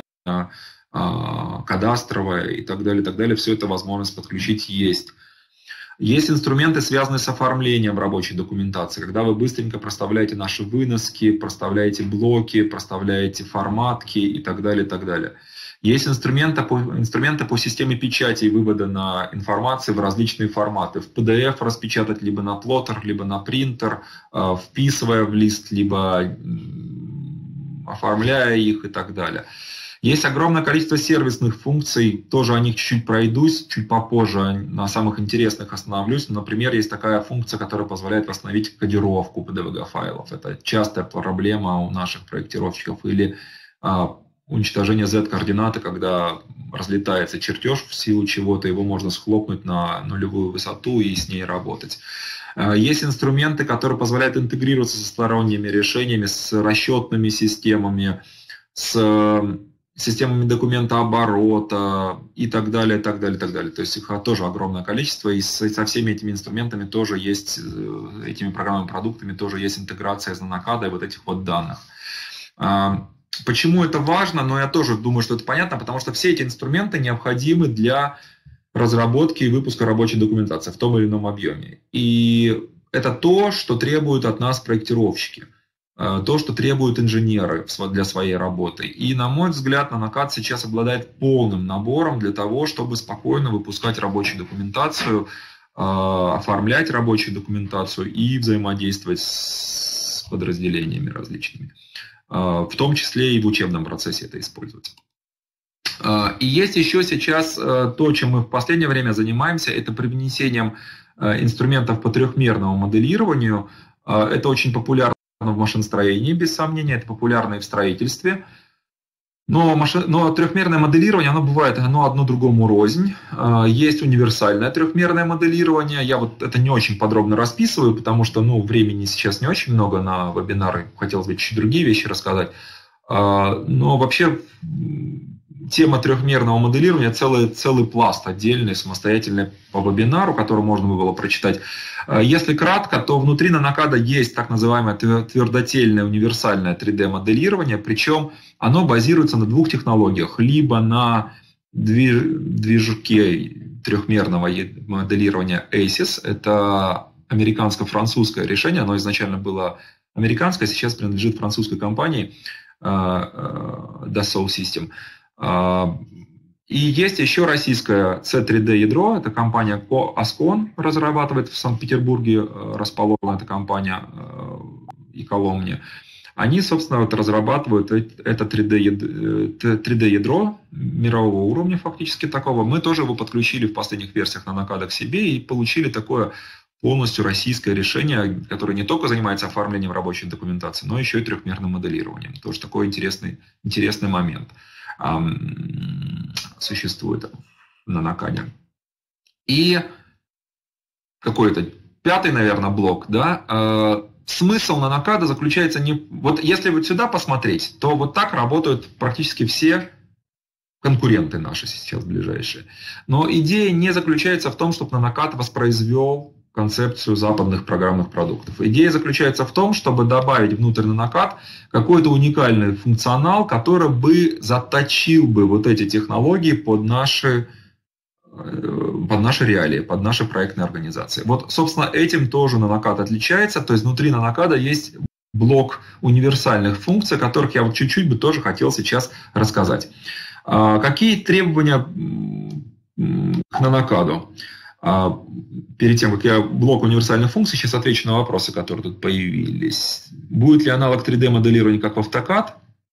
[SPEAKER 2] кадастровая и так далее, и так далее. Все это возможность подключить есть. Есть инструменты, связанные с оформлением рабочей документации. Когда вы быстренько проставляете наши выноски, проставляете блоки, проставляете форматки и так далее, и так далее. Есть инструменты по, инструменты по системе печати и вывода на информации в различные форматы. В пи ди эф распечатать, либо на плоттер, либо на принтер, вписывая в лист, либо оформляя их и так далее. Есть огромное количество сервисных функций, тоже о них чуть-чуть пройдусь, чуть попозже на самых интересных остановлюсь. Например, есть такая функция, которая позволяет восстановить кодировку пи ди ви файлов. Это частая проблема у наших проектировщиков. Или уничтожение Z-координаты, когда разлетается чертеж, в силу чего-то его можно схлопнуть на нулевую высоту и с ней работать. Есть инструменты, которые позволяют интегрироваться со сторонними решениями, с расчетными системами, с системами документооборота и так далее, так далее, так далее. То есть их тоже огромное количество, и со всеми этими инструментами тоже есть, этими программными продуктами тоже есть интеграция из Нанокада и вот этих вот данных. Почему это важно? Но я тоже думаю, что это понятно, потому что все эти инструменты необходимы для разработки и выпуска рабочей документации в том или ином объеме. И это то, что требуют от нас проектировщики, то, что требуют инженеры для своей работы. И, на мой взгляд, Нанокад сейчас обладает полным набором для того, чтобы спокойно выпускать рабочую документацию, оформлять рабочую документацию и взаимодействовать с подразделениями различными. В том числе и в учебном процессе это использовать. И есть еще сейчас то, чем мы в последнее время занимаемся, это привнесением инструментов по трехмерному моделированию. Это очень популярно в машиностроении, без сомнения, это популярно и в строительстве. Но, маши... Но трехмерное моделирование, оно бывает оно одно другому рознь. Есть универсальное трехмерное моделирование. Я вот это не очень подробно расписываю, потому что ну, времени сейчас не очень много на вебинары. Хотелось бы чуть другие вещи рассказать. Но вообще тема трехмерного моделирования целый, целый пласт отдельный, самостоятельный по вебинару, который можно было прочитать. Если кратко, то внутри Нанокада есть так называемое твердотельное универсальное три дэ моделирование, причем оно базируется на двух технологиях. Либо на движке трехмерного моделирования эйсис, это американско-французское решение, оно изначально было американское, сейчас принадлежит французской компании Dassault System. И есть еще российское си три дэ ядро, это компания Ascon разрабатывает, в Санкт-Петербурге расположена эта компания и Коломне. Они, собственно, вот разрабатывают это три дэ ядро мирового уровня, фактически такого. Мы тоже его подключили в последних версиях Нанокада к себе и получили такое полностью российское решение, которое не только занимается оформлением рабочей документации, но еще и трехмерным моделированием. Тоже такой интересный, интересный момент существует в Нанокаде. И какой-то пятый, наверное, блок, да, смысл Нанокада заключается не... Вот если вот сюда посмотреть, то вот так работают практически все конкуренты наши сейчас ближайшие. Но идея не заключается в том, чтобы Нанокад воспроизвел концепцию западных программных продуктов. Идея заключается в том, чтобы добавить внутрь нанокад какой-то уникальный функционал, который бы заточил бы вот эти технологии под наши, под наши реалии, под наши проектные организации. Вот, собственно, этим тоже нанокад отличается. То есть внутри нанокада есть блок универсальных функций, о которых я вот чуть-чуть бы тоже хотел сейчас рассказать. Какие требования к нанокаду? Перед тем, как я блок универсальных функций, сейчас отвечу на вопросы, которые тут появились. Будет ли аналог три дэ моделирования, как в автокад?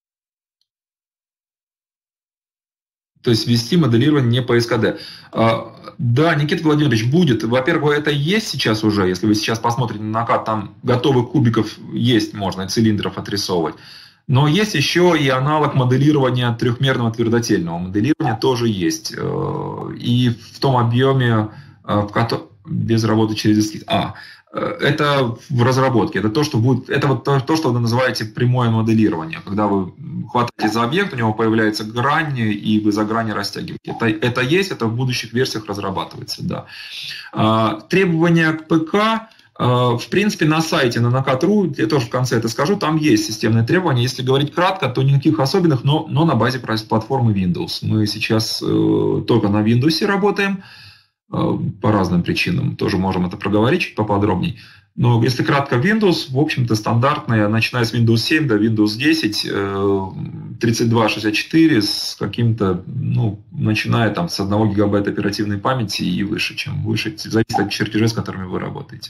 [SPEAKER 2] То есть ввести моделирование не по эс ка дэ. Да, Никита Владимирович, будет. Во-первых, это есть сейчас уже. Если вы сейчас посмотрите на нанокад, там готовых кубиков есть, можно цилиндров отрисовывать. Но есть еще и аналог моделирования трехмерного твердотельного. Моделирования тоже есть. И в том объеме, в котором без работы через эскиз. А, это в разработке. Это то, что будет. Это вот то, то, что вы называете прямое моделирование. Когда вы хватаете за объект, у него появляется грань, и вы за грани растягиваете. Это, это есть, это в будущих версиях разрабатывается, да. А, требования к ПК. В принципе, на сайте нанокад точка ру, я тоже в конце это скажу, там есть системные требования. Если говорить кратко, то никаких особенных, но, но на базе платформы Windows. Мы сейчас э, только на Windows работаем э, по разным причинам. Тоже можем это проговорить чуть поподробнее. Но если кратко, Windows, в общем-то, стандартная, начиная с Windows семь до Windows десять, э, тридцать два шестьдесят четыре с каким-то, ну, начиная там с одного гигабайта оперативной памяти и выше, чем выше, зависит от чертежей, с которыми вы работаете.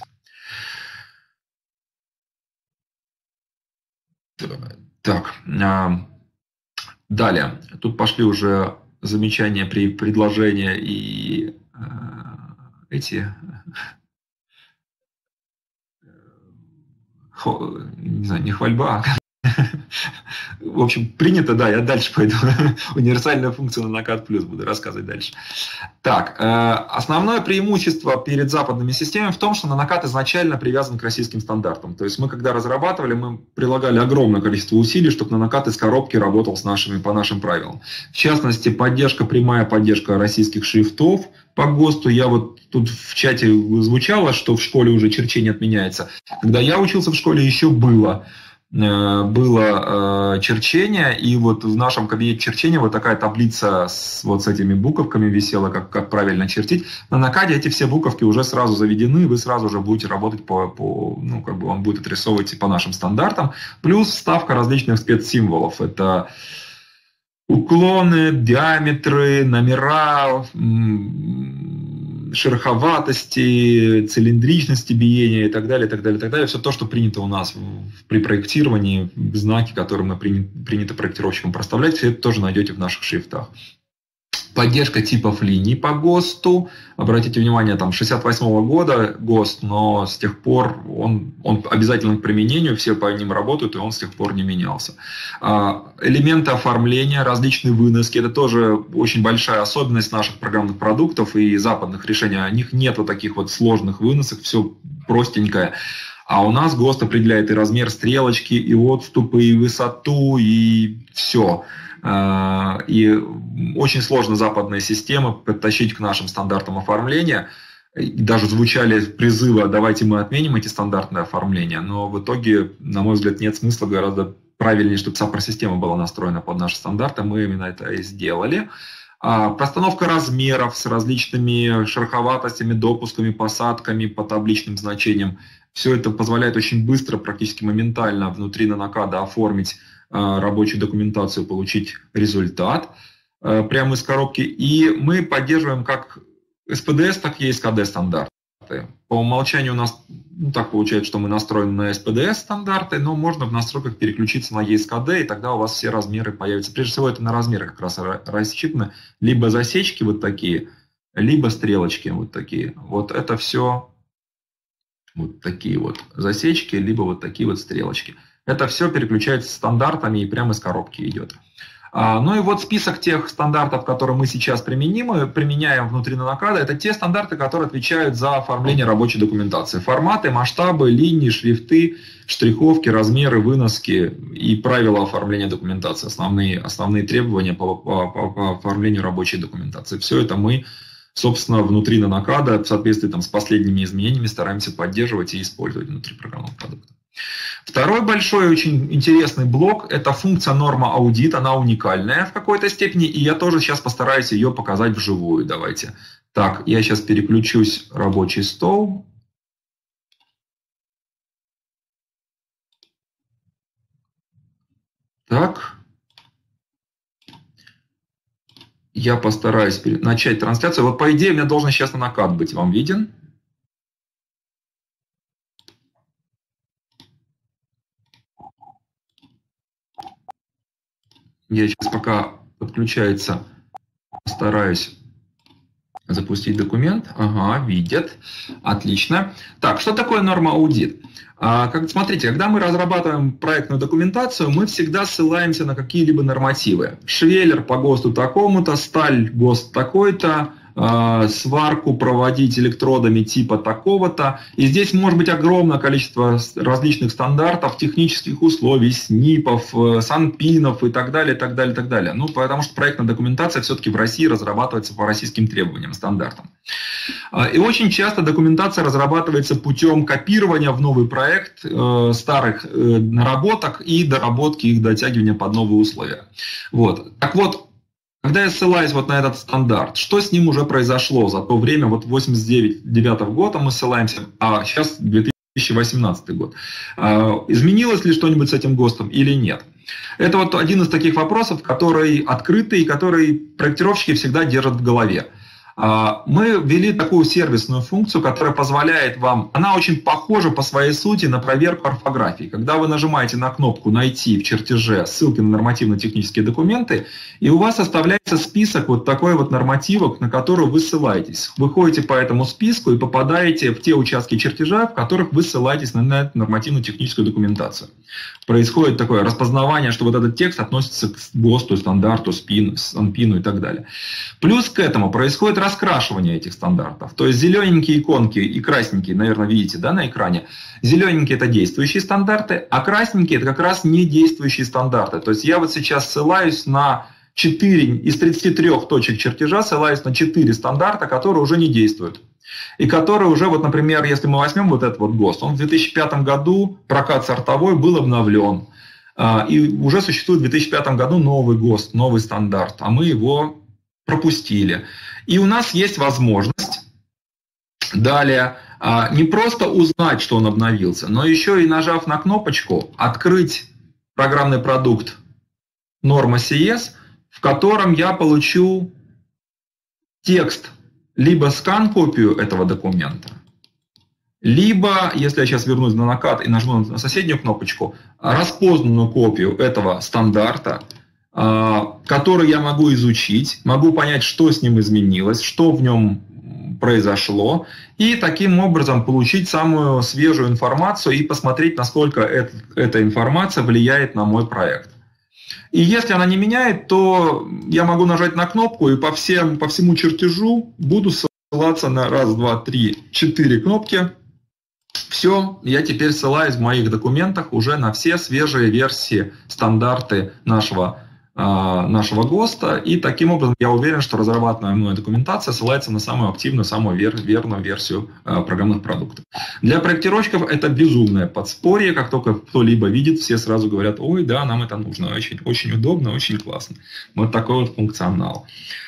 [SPEAKER 2] Так, далее. Тут пошли уже замечания, при предложения и эти, не знаю, не хвальба. В общем, принято, да, я дальше пойду. Универсальная функция нанокад плюс буду рассказывать дальше. Так, основное преимущество перед западными системами в том, что нанокад изначально привязан к российским стандартам. То есть мы, когда разрабатывали, мы прилагали огромное количество усилий, чтобы нанокад из коробки работал с нашими, по нашим правилам. В частности, поддержка, прямая поддержка российских шрифтов по ГОСТу. Я вот тут в чате звучало, что в школе уже черчение отменяется. Когда я учился в школе, еще было. было э, черчение, и вот в нашем кабинете черчения вот такая таблица с, вот с этими буковками висела, как, как правильно чертить. На нанокаде эти все буковки уже сразу заведены, вы сразу же будете работать по, по ну, как бы он будет отрисовывать по нашим стандартам. Плюс вставка различных спецсимволов. Это уклоны, диаметры, номера, шероховатости, цилиндричности биения и так далее, и так далее, и так далее. Все то, что принято у нас при проектировании, знаки, которые мы принято проектировщикам проставлять, все это тоже найдете в наших шрифтах. Поддержка типов линий по ГОСТу. Обратите внимание, там шестьдесят восьмого года ГОСТ, но с тех пор он, он обязателен к применению, все по ним работают, и он с тех пор не менялся. Элементы оформления, различные выноски, это тоже очень большая особенность наших программных продуктов и западных решений. У них нет вот таких вот сложных выносок, все простенькое. А у нас ГОСТ определяет и размер стрелочки, и отступы, и высоту, и все. И очень сложно западные системы подтащить к нашим стандартам оформления. И даже звучали призывы: давайте мы отменим эти стандартные оформления. Но в итоге, на мой взгляд, нет смысла, гораздо правильнее, чтобы саппорт-система была настроена под наши стандарты. Мы именно это и сделали. Постановка размеров с различными шероховатостями, допусками, посадками по табличным значениям. Все это позволяет очень быстро, практически моментально внутри нанокада оформить рабочую документацию, получить результат прямо из коробки. И мы поддерживаем как эс пи ди эс, так и эс ка ди стандарты. По умолчанию у нас, ну, так получается, что мы настроены на эс пи ди эс стандарты, но можно в настройках переключиться на и эс ка ди, и тогда у вас все размеры появятся. Прежде всего, это на размеры как раз рассчитано. Либо засечки вот такие, либо стрелочки вот такие. Вот это все вот такие вот засечки, либо вот такие вот стрелочки. Это все переключается стандартами и прямо из коробки идет. Ну и вот список тех стандартов, которые мы сейчас применим, применяем внутри нанокада, это те стандарты, которые отвечают за оформление рабочей документации. Форматы, масштабы, линии, шрифты, штриховки, размеры, выноски и правила оформления документации. Основные, основные требования по, по, по оформлению рабочей документации. Все это мы собственно, внутри нанокада в соответствии там, с последними изменениями стараемся поддерживать и использовать внутри программного продукта. Второй большой очень интересный блок – это функция норма аудит. Она уникальная в какой-то степени, и я тоже сейчас постараюсь ее показать вживую. Давайте. Так, я сейчас переключусь в рабочий стол. Так. Я постараюсь начать трансляцию. Вот по идее у меня должен сейчас нанокад быть вам виден. Я сейчас пока подключается, стараюсь запустить документ. Ага, видят. Отлично. Так, что такое норма аудит? А, как, смотрите, когда мы разрабатываем проектную документацию, мы всегда ссылаемся на какие-либо нормативы. Швеллер по ГОСТу такому-то, сталь ГОСТ такой-то, э, сварку проводить электродами типа такого-то. И здесь может быть огромное количество различных стандартов, технических условий, СНИПов, э, СанПинов и так далее, так далее, так далее. Ну, потому что проектная документация все-таки в России разрабатывается по российским требованиям, стандартам. И очень часто документация разрабатывается путем копирования в новый проект э, старых э, наработок и доработки их, дотягивания под новые условия. Вот. Так вот, когда я ссылаюсь вот на этот стандарт, что с ним уже произошло за то время, вот восемьдесят девятого года мы ссылаемся, а сейчас две тысячи восемнадцатый год. Э, изменилось ли что-нибудь с этим ГОСТом или нет? Это вот один из таких вопросов, который открытый и который проектировщики всегда держат в голове. Мы ввели такую сервисную функцию, которая позволяет вам, она очень похожа по своей сути на проверку орфографии. Когда вы нажимаете на кнопку «Найти» в чертеже ссылки на нормативно-технические документы, и у вас составляется список вот такой вот нормативов, на которые вы ссылаетесь. Вы ходите по этому списку и попадаете в те участки чертежа, в которых вы ссылаетесь на эту нормативно-техническую документацию. Происходит такое распознавание, что вот этот текст относится к ГОСТу, стандарту, СПИНу, СанПину и так далее. Плюс к этому происходит раскрашивание этих стандартов. То есть зелененькие иконки и красненькие, наверное, видите, да, на экране. Зелененькие – это действующие стандарты, а красненькие – это как раз не действующие стандарты. То есть я вот сейчас ссылаюсь на четыре из тридцати трёх точек чертежа, ссылаюсь на четыре стандарта, которые уже не действуют. И которые уже, вот, например, если мы возьмем вот этот вот ГОСТ, он в две тысячи пятом году, прокат сортовой, был обновлен. И уже существует в две тысячи пятом году новый ГОСТ, новый стандарт, а мы его пропустили. И у нас есть возможность далее не просто узнать, что он обновился, но еще и, нажав на кнопочку, открыть программный продукт Norma си эс, в котором я получу текст, либо скан-копию этого документа, либо, если я сейчас вернусь на нанокад и нажму на соседнюю кнопочку, распознанную копию этого стандарта, который я могу изучить, могу понять, что с ним изменилось, что в нем произошло, и таким образом получить самую свежую информацию и посмотреть, насколько это, эта информация влияет на мой проект. И если она не меняет, то я могу нажать на кнопку и по, всем, по всему чертежу буду ссылаться на раз, два, три, четыре кнопки. Все, я теперь ссылаюсь в моих документах уже на все свежие версии, стандарты нашего, э, нашего ГОСТа. И таким образом я уверен, что разрабатываемая мной документация ссылается на самую активную, самую вер, верную версию э, программных продуктов. Для проектировщиков это безумное подспорье. Как только кто-либо видит, все сразу говорят: ой, да, нам это нужно, очень, очень удобно, очень классно. Вот такой вот функционал.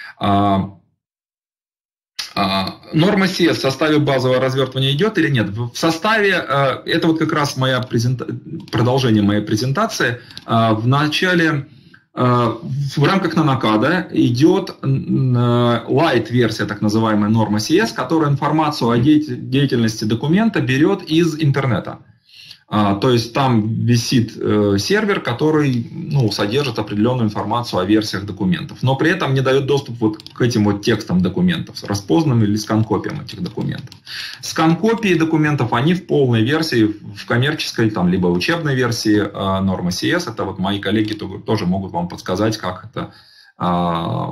[SPEAKER 2] Norma си эс в составе базового развертывания идет или нет? В составе, это вот как раз моя презента... продолжение моей презентации. В начале, в рамках нанокада идет light-версия, так называемая Norma си эс, которая информацию о деятельности документа берет из интернета. А, то есть там висит э, сервер, который ну, содержит определенную информацию о версиях документов, но при этом не дает доступ вот к этим вот текстам документов, распознанным или скан-копиям этих документов. Скан-копии документов, они в полной версии, в коммерческой, там, либо учебной версии э, Norma си эс. Это вот мои коллеги тоже могут вам подсказать, как это, э,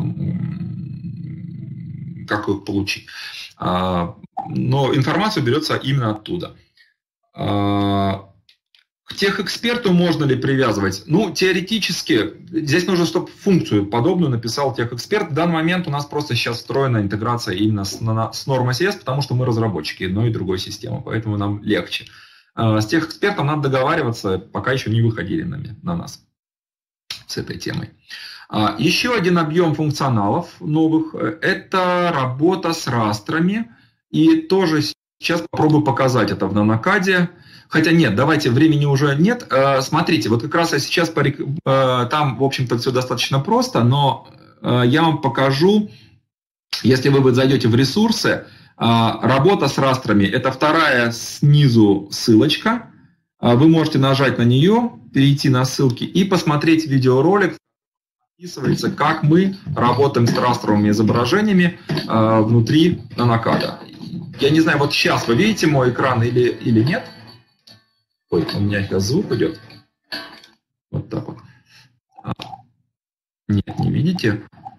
[SPEAKER 2] как их получить. Э, но информация берется именно оттуда. Кто К техэксперту можно ли привязывать? Ну, теоретически, здесь нужно, чтобы функцию подобную написал техэксперт. В данный момент у нас просто сейчас встроена интеграция именно с, с Norm.js, потому что мы разработчики одной и другой системы, поэтому нам легче. С техэкспертом надо договариваться, пока еще не выходили на, на нас с этой темой. Еще один объем функционалов новых – это работа с растрами. И тоже сейчас попробую показать это в нанокаде. Хотя нет, давайте, времени уже нет. Смотрите, вот как раз я сейчас, там, в общем-то, все достаточно просто, но я вам покажу, если вы зайдете в ресурсы, работа с растрами – это вторая снизу ссылочка. Вы можете нажать на нее, перейти на ссылки и посмотреть видеоролик, описывается, как мы работаем с растровыми изображениями внутри нанокада. Я не знаю, вот сейчас вы видите мой экран или, или нет? Ой, у меня сейчас звук идет. Вот так вот. Нет, не видите.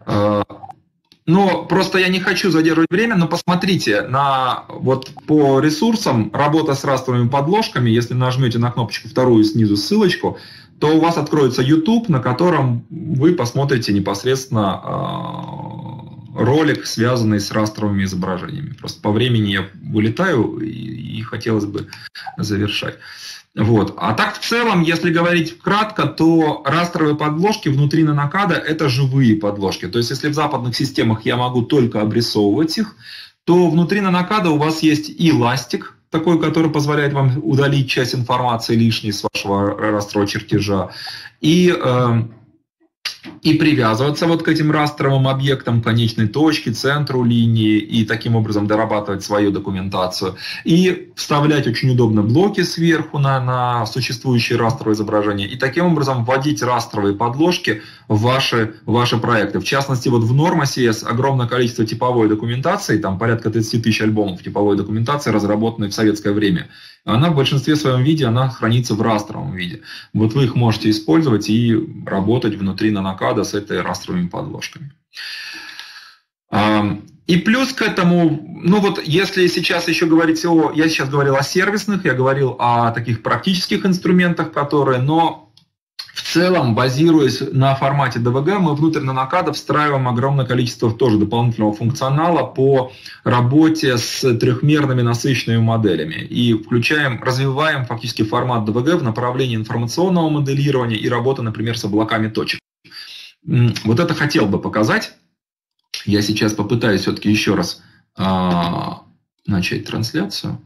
[SPEAKER 2] Но просто я не хочу задерживать время, но посмотрите на вот по ресурсам работа с растровыми подложками. Если нажмете на кнопочку вторую снизу ссылочку, то у вас откроется YouTube, на котором вы посмотрите непосредственно ролик, связанный с растровыми изображениями. Просто по времени я вылетаю и, и хотелось бы завершать. Вот. А так в целом, если говорить кратко, то растровые подложки внутри нанокада – это живые подложки. То есть, если в западных системах я могу только обрисовывать их, то внутри нанокада у вас есть и ластик, такой, который позволяет вам удалить часть информации лишней с вашего растрового чертежа, и, э, и привязываться вот к этим растровым объектам, конечной точке, центру линии, и таким образом дорабатывать свою документацию. И вставлять очень удобно блоки сверху на, на существующие растровые изображения, и таким образом вводить растровые подложки в ваши, в ваши проекты. В частности, вот в Norm.js огромное количество типовой документации, там порядка тридцать тысяч альбомов типовой документации, разработанной в советское время. Она в большинстве своем виде, она хранится в растровом виде. Вот вы их можете использовать и работать внутри нанокада с этой растровыми подложками. И плюс к этому, ну вот если сейчас еще говорить о, я сейчас говорил о сервисных, я говорил о таких практических инструментах, которые, но в целом, базируясь на формате ди ви джи, мы внутрь нанокада встраиваем огромное количество тоже дополнительного функционала по работе с трехмерными насыщенными моделями. И включаем, развиваем фактически формат ди ви джи в направлении информационного моделирования и работы, например, с облаками точек. Вот это хотел бы показать. Я сейчас попытаюсь все-таки еще раз а, начать трансляцию.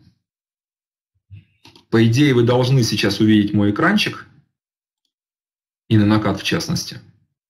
[SPEAKER 2] По идее, вы должны сейчас увидеть мой экранчик. И нанокад в частности.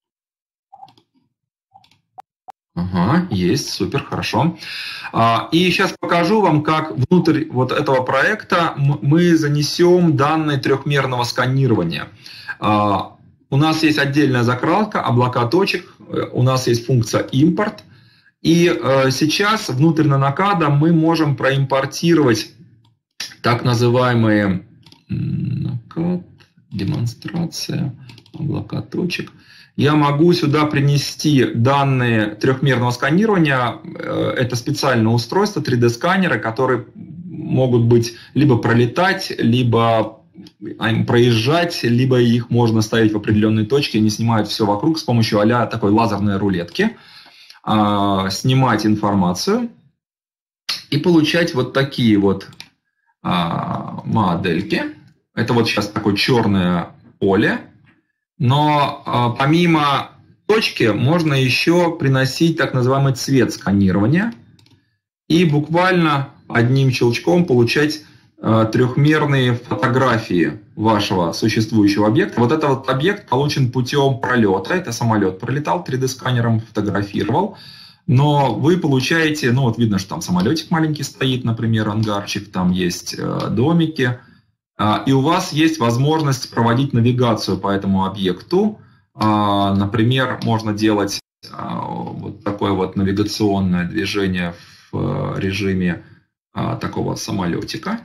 [SPEAKER 2] Ага, есть, супер, хорошо. И сейчас покажу вам, как внутрь вот этого проекта мы занесем данные трехмерного сканирования. У нас есть отдельная закладка, облака точек, у нас есть функция импорт. И сейчас внутрь нанокада мы можем проимпортировать так называемые нанокад, демонстрация, облака точек. Я могу сюда принести данные трехмерного сканирования. Это специальное устройство, три дэ сканеры, которые могут быть либо пролетать, либо проезжать, либо их можно ставить в определенные точки, они снимают все вокруг с помощью а-ля такой лазерной рулетки, снимать информацию и получать вот такие вот модельки. Это вот сейчас такое черное поле. Но э, помимо точки можно еще приносить так называемый цвет сканирования и буквально одним щелчком получать э, трехмерные фотографии вашего существующего объекта. Вот этот вот объект получен путем пролета. Это самолет пролетал, три дэ сканером фотографировал. Но вы получаете, ну вот видно, что там самолетик маленький стоит, например, ангарчик, там есть э, домики. И у вас есть возможность проводить навигацию по этому объекту. Например, можно делать вот такое вот навигационное движение в режиме такого самолетика.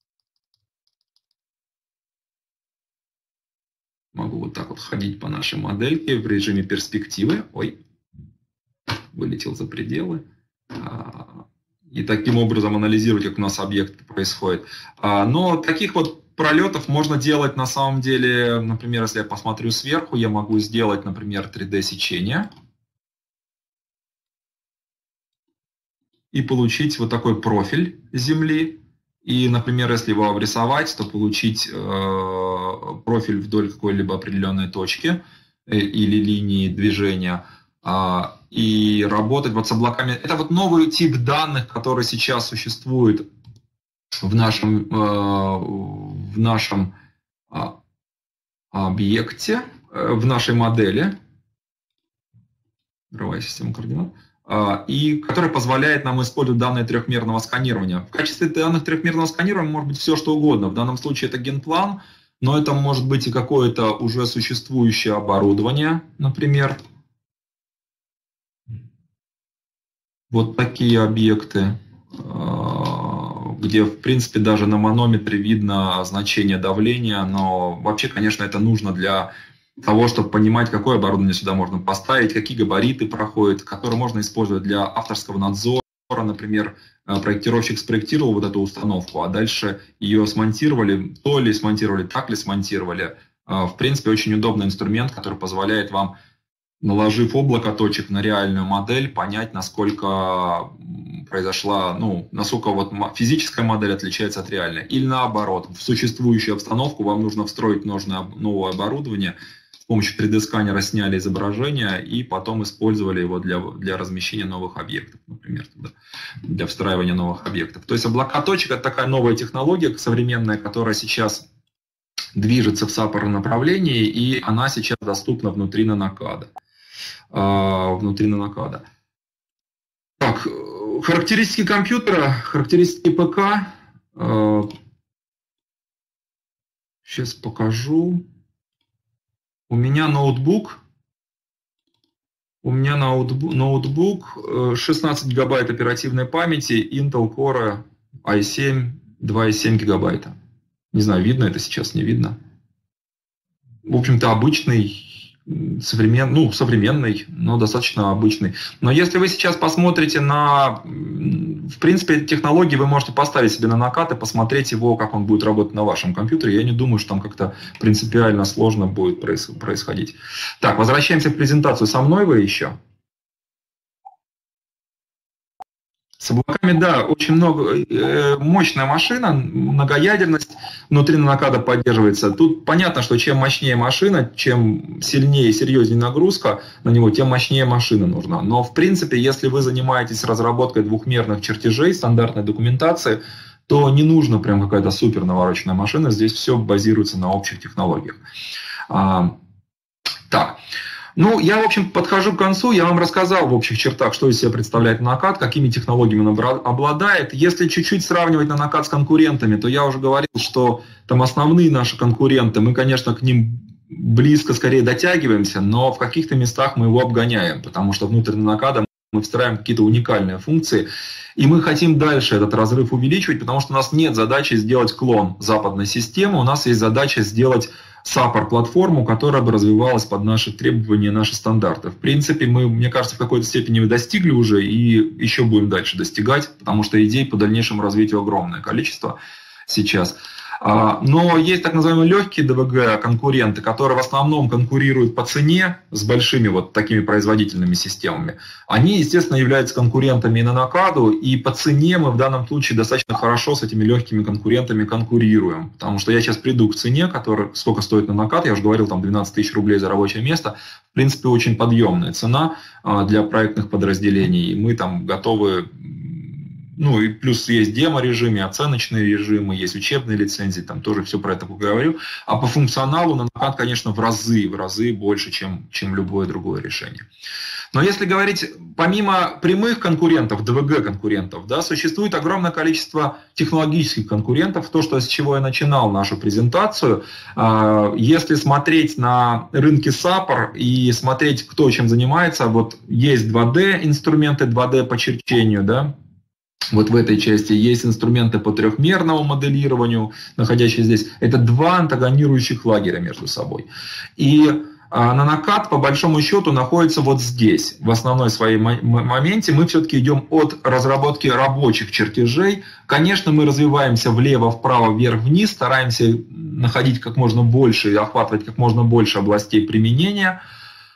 [SPEAKER 2] Могу вот так вот ходить по нашей модельке в режиме перспективы. Ой, вылетел за пределы. И таким образом анализировать, как у нас объект происходит. Но таких вот пролетов можно делать на самом деле, например, если я посмотрю сверху, я могу сделать, например, три дэ сечение и получить вот такой профиль Земли. И, например, если его обрисовать, то получить э, профиль вдоль какой-либо определенной точки э, или линии движения э, и работать вот с облаками. Это вот новый тип данных, который сейчас существует в нашем, э, в нашем э, объекте, э, в нашей модели. Мировая система координат. И который позволяет нам использовать данные трехмерного сканирования. В качестве данных трехмерного сканирования может быть все, что угодно. В данном случае это генплан, но это может быть и какое-то уже существующее оборудование, например. Вот такие объекты, где, в принципе, даже на манометре видно значение давления, но вообще, конечно, это нужно для того, чтобы понимать, какое оборудование сюда можно поставить, какие габариты проходят, которые можно использовать для авторского надзора. Например, проектировщик спроектировал вот эту установку, а дальше ее смонтировали, то ли смонтировали, так ли смонтировали. В принципе, очень удобный инструмент, который позволяет вам, наложив облако точек на реальную модель, понять, насколько произошла, ну, насколько вот физическая модель отличается от реальной. Или наоборот, в существующую обстановку вам нужно встроить нужное новое оборудование. С помощью три дэ сканера сняли изображение и потом использовали его для, для размещения новых объектов, например, туда, для встраивания новых объектов. То есть облака точек – это такая новая технология современная, которая сейчас движется в саппорном направлении, и она сейчас доступна внутри нанокада. Внутри нанокада. Так, характеристики компьютера, характеристики ПК. Сейчас покажу. У меня ноутбук. У меня ноутбук, ноутбук шестнадцать гигабайт оперативной памяти, Intel Core ай семь, два и семь гигабайта. Не знаю, видно это сейчас, не видно. В общем-то, обычный, современный, ну, современный, но достаточно обычный. Но если вы сейчас посмотрите на, в принципе, технологии, вы можете поставить себе на нанокад и посмотреть его, как он будет работать на вашем компьютере. Я не думаю, что там как-то принципиально сложно будет происходить. Так, возвращаемся в презентацию. Со мной вы еще? С облаками, да, очень много, э, мощная машина, многоядерность внутри нанокада поддерживается. Тут понятно, что чем мощнее машина, чем сильнее и серьезнее нагрузка на него, тем мощнее машина нужна. Но в принципе, если вы занимаетесь разработкой двухмерных чертежей, стандартной документации, то не нужно прям какая-то супер навороченная машина, здесь все базируется на общих технологиях. А, так. Ну, я, в общем, подхожу к концу. Я вам рассказал в общих чертах, что из себя представляет нанокад, какими технологиями он обладает. Если чуть-чуть сравнивать нанокад с конкурентами, то я уже говорил, что там основные наши конкуренты, мы, конечно, к ним близко скорее дотягиваемся, но в каких-то местах мы его обгоняем, потому что внутрь нанокада мы встраиваем какие-то уникальные функции. И мы хотим дальше этот разрыв увеличивать, потому что у нас нет задачи сделать клон западной системы, у нас есть задача сделать саппор-платформу, которая бы развивалась под наши требования, наши стандарты. В принципе, мы, мне кажется, в какой-то степени достигли уже и еще будем дальше достигать, потому что идей по дальнейшему развитию огромное количество сейчас. Но есть так называемые легкие дэ вэ гэ конкуренты, которые в основном конкурируют по цене с большими вот такими производительными системами. Они, естественно, являются конкурентами и нанокаду, и по цене мы в данном случае достаточно хорошо с этими легкими конкурентами конкурируем. Потому что я сейчас приду к цене, которая, сколько стоит нанокад, я уже говорил, там двенадцать тысяч рублей за рабочее место. В принципе, очень подъемная цена для проектных подразделений, и мы там готовы. Ну и плюс есть демо-режимы, оценочные режимы, есть учебные лицензии, там тоже все про это поговорю. А по функционалу нанокад, конечно, в разы, в разы больше, чем, чем любое другое решение. Но если говорить, помимо прямых конкурентов, дэ вэ гэ конкурентов, да, существует огромное количество технологических конкурентов. То, что, с чего я начинал нашу презентацию, если смотреть на рынки саппор и смотреть, кто чем занимается, вот есть два дэ инструменты, два дэ по черчению, да. Вот в этой части есть инструменты по трехмерному моделированию, находящиеся здесь. Это два антагонирующих лагеря между собой. И Нанокад по большому счету находится вот здесь, в основной своей моменте. Мы все-таки идем от разработки рабочих чертежей. Конечно, мы развиваемся влево, вправо, вверх, вниз, стараемся находить как можно больше и охватывать как можно больше областей применения.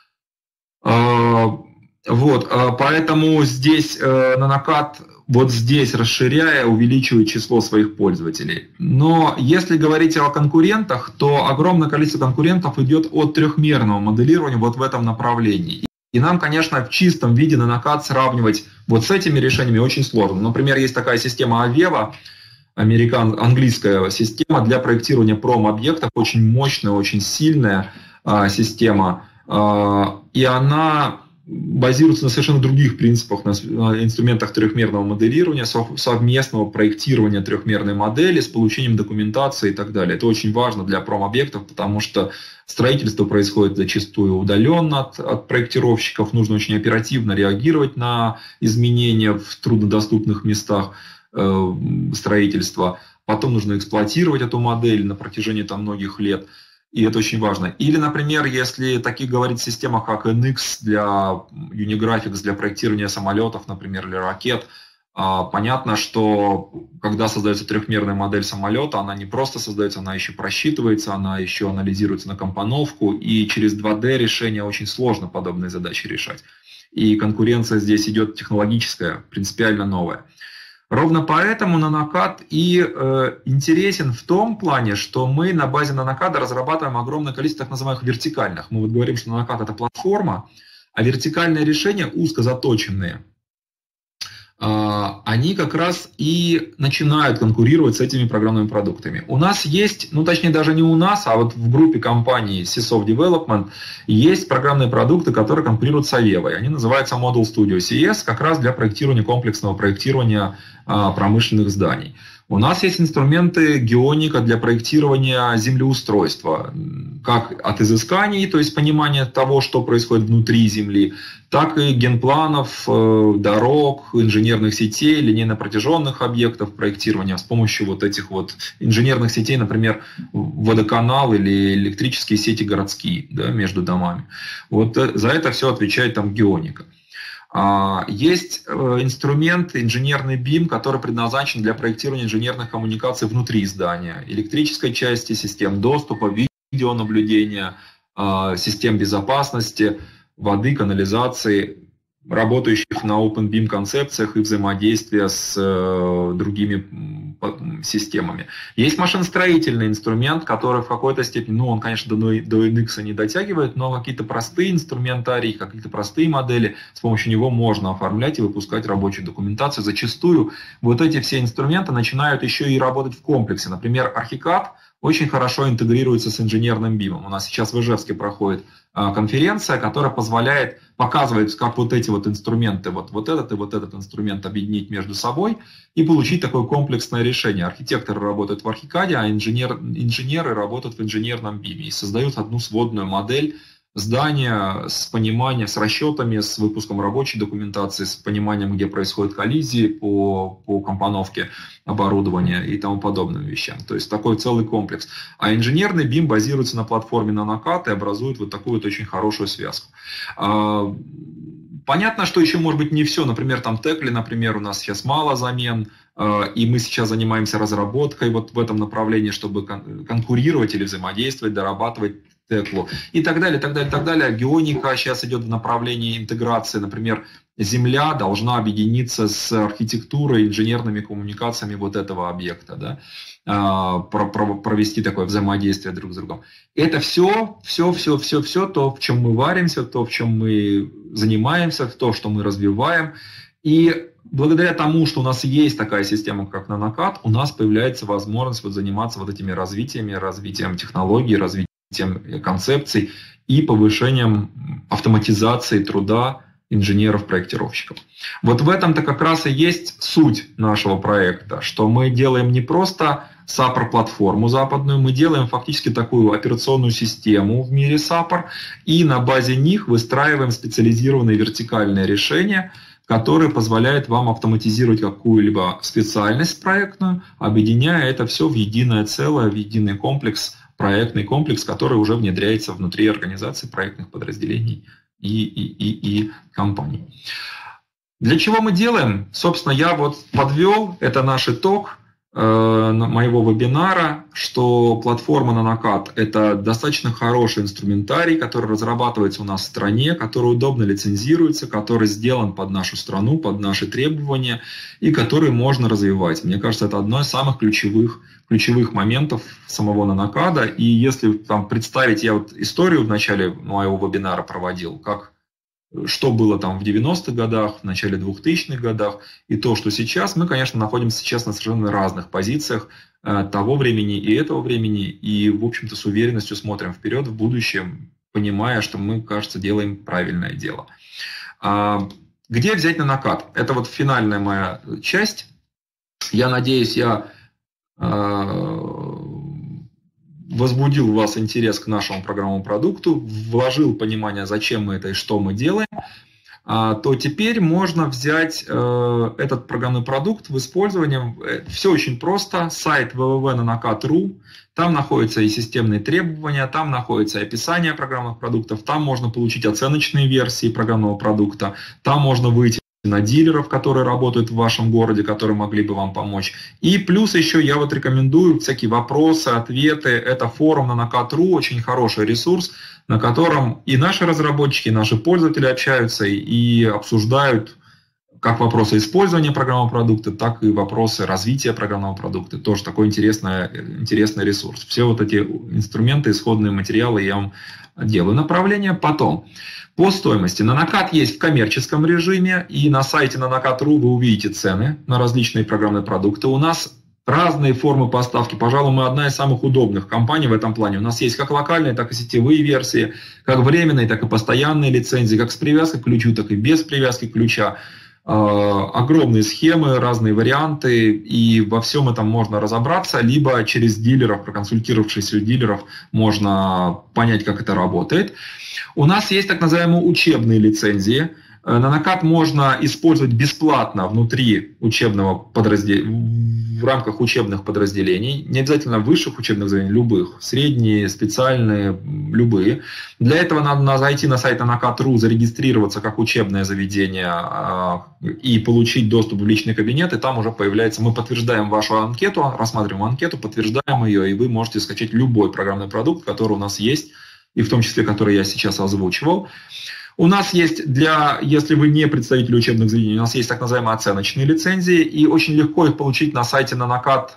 [SPEAKER 2] Вот, поэтому здесь Нанокад вот здесь, расширяя, увеличивает число своих пользователей. Но если говорить о конкурентах, то огромное количество конкурентов идет от трехмерного моделирования вот в этом направлении. И нам, конечно, в чистом виде Нанокад сравнивать вот с этими решениями очень сложно. Например, есть такая система Авева, американ, английская система для проектирования пром-объектов, очень мощная, очень сильная а, система. А, и она базируется на совершенно других принципах, на инструментах трехмерного моделирования, совместного проектирования трехмерной модели с получением документации и так далее. Это очень важно для промобъектов, потому что строительство происходит зачастую удаленно от, от проектировщиков, нужно очень оперативно реагировать на изменения в труднодоступных местах э, строительства. Потом нужно эксплуатировать эту модель на протяжении там, многих лет. И это очень важно. Или, например, если таких говорить системах, как эн икс для Unigraphics, для проектирования самолетов, например, или ракет, понятно, что когда создается трехмерная модель самолета, она не просто создается, она еще просчитывается, она еще анализируется на компоновку, и через два дэ решения очень сложно подобные задачи решать. И конкуренция здесь идет технологическая, принципиально новая. Ровно поэтому Нанокад и э, интересен в том плане, что мы на базе Нанокада разрабатываем огромное количество так называемых вертикальных. Мы вот говорим, что Нанокад это платформа, а вертикальные решения узко заточенные, э, они как раз и начинают конкурировать с этими программными продуктами. У нас есть, ну точнее даже не у нас, а вот в группе компаний Sysoft Development есть программные продукты, которые конкурируют с Авевой. Они называются Model Studio си эс, как раз для проектирования комплексного проектирования промышленных зданий. У нас есть инструменты геоника для проектирования землеустройства, как от изысканий, то есть понимания того, что происходит внутри Земли, так и генпланов, дорог, инженерных сетей, линейно-протяженных объектов проектирования с помощью вот этих вот инженерных сетей, например, водоканал или электрические сети городские, да, между домами. Вот за это все отвечает там геоника. Есть инструмент, инженерный бим, который предназначен для проектирования инженерных коммуникаций внутри здания, электрической части, систем доступа, видеонаблюдения, систем безопасности, воды, канализации, работающих на OpenBIM концепциях и взаимодействия с другими системами. Есть машиностроительный инструмент, который в какой-то степени, ну он, конечно, до, до эн икс не дотягивает, но какие-то простые инструментарии, какие-то простые модели, с помощью него можно оформлять и выпускать рабочую документацию. Зачастую вот эти все инструменты начинают еще и работать в комплексе. Например, Archicad очень хорошо интегрируется с инженерным бимом. У нас сейчас в Ижевске проходит конференция, которая позволяет показывать, как вот эти вот инструменты, вот, вот этот и вот этот инструмент объединить между собой и получить такое комплексное решение. Архитекторы работают в Archicad, а инженер, инженеры работают в инженерном биме и создают одну сводную модель здания с пониманием, с расчетами, с выпуском рабочей документации, с пониманием, где происходят коллизии по, по компоновке оборудования и тому подобным вещам. То есть такой целый комплекс. А инженерный бим базируется на платформе Нанокад и образует вот такую вот очень хорошую связку. Понятно, что еще может быть не все. Например, там Текли, например, у нас сейчас мало замен, и мы сейчас занимаемся разработкой вот в этом направлении, чтобы конкурировать или взаимодействовать, дорабатывать Теклу и так далее, так далее, так далее. Геоника сейчас идет в направлении интеграции. Например, Земля должна объединиться с архитектурой, инженерными коммуникациями вот этого объекта, да? Провести такое взаимодействие друг с другом. Это все, все, все, все, все то, в чем мы варимся, то, в чем мы занимаемся, то, что мы развиваем. И благодаря тому, что у нас есть такая система, как Нанокад, у нас появляется возможность вот заниматься вот этими развитиями, развитием технологий, развитием тем концепций и повышением автоматизации труда инженеров-проектировщиков. Вот в этом-то как раз и есть суть нашего проекта, что мы делаем не просто саппор-платформу западную, мы делаем фактически такую операционную систему в мире саппор, и на базе них выстраиваем специализированные вертикальные решения, которые позволяют вам автоматизировать какую-либо специальность проектную, объединяя это все в единое целое, в единый комплекс проектный комплекс, который уже внедряется внутри организации, проектных подразделений и, и, и, и компаний. Для чего мы делаем? Собственно, я вот подвел, это наш итог э, моего вебинара, что платформа Nanocat – это достаточно хороший инструментарий, который разрабатывается у нас в стране, который удобно лицензируется, который сделан под нашу страну, под наши требования и который можно развивать. Мне кажется, это одно из самых ключевых, ключевых моментов самого Nanocat. И если там представить, я вот историю в начале моего вебинара проводил, как что было там в девяностых годах, в начале двухтысячных годах, и то, что сейчас, мы, конечно, находимся сейчас на совершенно разных позициях э, того времени и этого времени, и, в общем-то, с уверенностью смотрим вперед в будущее, понимая, что мы, кажется, делаем правильное дело. А, где взять Nanocat? Это вот финальная моя часть. Я надеюсь, я э, возбудил у вас интерес к нашему программному продукту, вложил понимание, зачем мы это и что мы делаем, то теперь можно взять этот программный продукт в использовании. Все очень просто. Сайт дабл ю дабл ю дабл ю точка nanocat точка ру. Там находятся и системные требования, там находится и описание программных продуктов, там можно получить оценочные версии программного продукта, там можно выйти на дилеров, которые работают в вашем городе, которые могли бы вам помочь. И плюс еще я вот рекомендую всякие вопросы, ответы. Это форум Nanocat точка ру, очень хороший ресурс, на котором и наши разработчики, и наши пользователи общаются и обсуждают как вопросы использования программного продукта, так и вопросы развития программного продукта. Тоже такой интересный, интересный ресурс. Все вот эти инструменты, исходные материалы я вам делаю направление. Потом, по стоимости. Nanocat есть в коммерческом режиме, и на сайте Nanocat точка ру вы увидите цены на различные программные продукты. У нас разные формы поставки. Пожалуй, мы одна из самых удобных компаний в этом плане. У нас есть как локальные, так и сетевые версии, как временные, так и постоянные лицензии, как с привязкой к ключу, так и без привязки к ключа. Огромные схемы, разные варианты, и во всем этом можно разобраться, либо через дилеров, проконсультировавшись у дилеров, можно понять, как это работает. У нас есть так называемые учебные лицензии. Nanocat можно использовать бесплатно внутри учебного подразделения, в рамках учебных подразделений, не обязательно высших учебных заведений, любых, средние, специальные, любые. Для этого надо зайти на сайт Nanocat точка ру, зарегистрироваться как учебное заведение и получить доступ в личный кабинет, и там уже появляется, мы подтверждаем вашу анкету, рассматриваем анкету, подтверждаем ее, и вы можете скачать любой программный продукт, который у нас есть, и в том числе, который я сейчас озвучивал. У нас есть, для, если вы не представитель учебных заведений, у нас есть так называемые оценочные лицензии, и очень легко их получить на сайте Nanocat.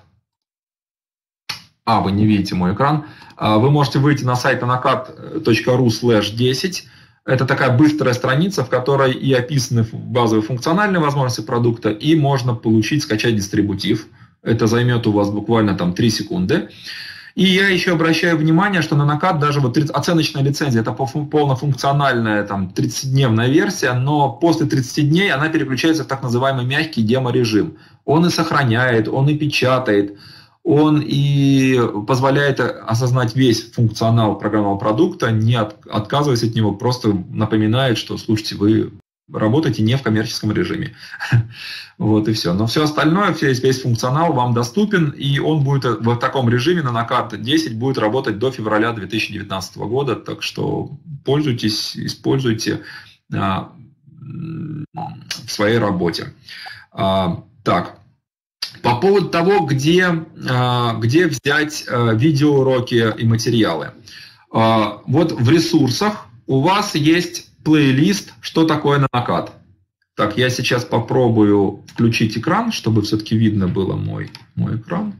[SPEAKER 2] А, вы не видите мой экран. Вы можете выйти на сайт nanocat точка ру слэш десять. Это такая быстрая страница, в которой и описаны базовые функциональные возможности продукта, и можно получить, скачать дистрибутив. Это займет у вас буквально там три секунды. И я еще обращаю внимание, что Nanocat, даже вот оценочная лицензия, это полнофункциональная там тридцатидневная версия, но после тридцати дней она переключается в так называемый мягкий демо-режим. Он и сохраняет, он и печатает, он и позволяет осознать весь функционал программного продукта, не от, отказываясь от него, просто напоминает, что, слушайте, вы работаете не в коммерческом режиме. Вот и все. Но все остальное, весь, весь функционал вам доступен, и он будет в таком режиме, Nanocat десять будет работать до февраля две тысячи девятнадцатого года, так что пользуйтесь, используйте а, в своей работе. А, так, по поводу того, где, а, где взять а, видеоуроки и материалы. А, вот в ресурсах у вас есть плейлист «Что такое Nanocat?». Так, я сейчас попробую включить экран, чтобы все-таки видно было мой, мой экран.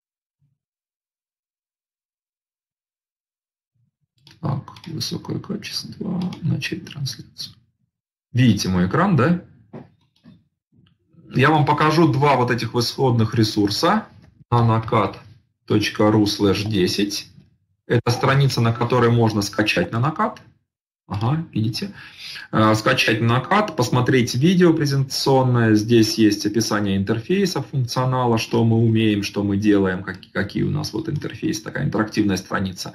[SPEAKER 2] Так, высокое качество, начать трансляцию. Видите мой экран, да? Я вам покажу два вот этих исходных ресурса. nanocat точка ру слэш десять. Это страница, на которой можно скачать Nanocat. Ага, видите. Скачать Nanocat, посмотреть видео презентационное. Здесь есть описание интерфейса, функционала, что мы умеем, что мы делаем, какие у нас вот интерфейсы, такая интерактивная страница.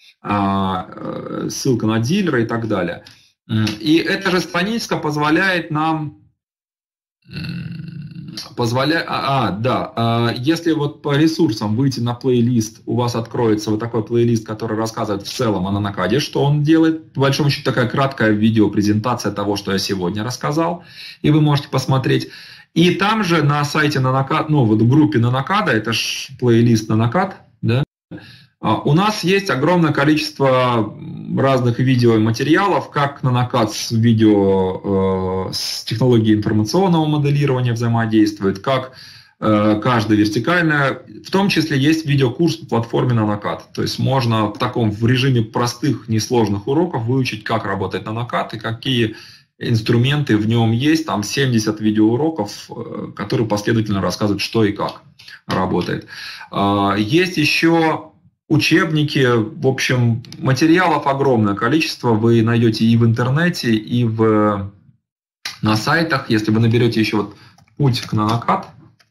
[SPEAKER 2] Ссылка на дилера и так далее. И эта же страничка позволяет нам Позволя... А, а, да, а, если вот по ресурсам выйти на плейлист, у вас откроется вот такой плейлист, который рассказывает в целом о нанокаде, что он делает. По большому счету такая краткая видеопрезентация того, что я сегодня рассказал, и вы можете посмотреть. И там же на сайте Нанокад, ну вот в группе Нанокада, это же плейлист Нанокад, да, у нас есть огромное количество разных видеоматериалов, как Нанокад с видео, с технологией информационного моделирования взаимодействует, как каждая вертикальная, в том числе есть видеокурс по платформе Нанокад. То есть можно в таком в режиме простых, несложных уроков выучить, как работает Нанокад и какие инструменты в нем есть. Там семьдесят видеоуроков, которые последовательно рассказывают, что и как работает. Есть еще учебники, в общем, материалов огромное количество. Вы найдете и в интернете, и в, на сайтах. Если вы наберете еще вот «Путь к Нанокад»,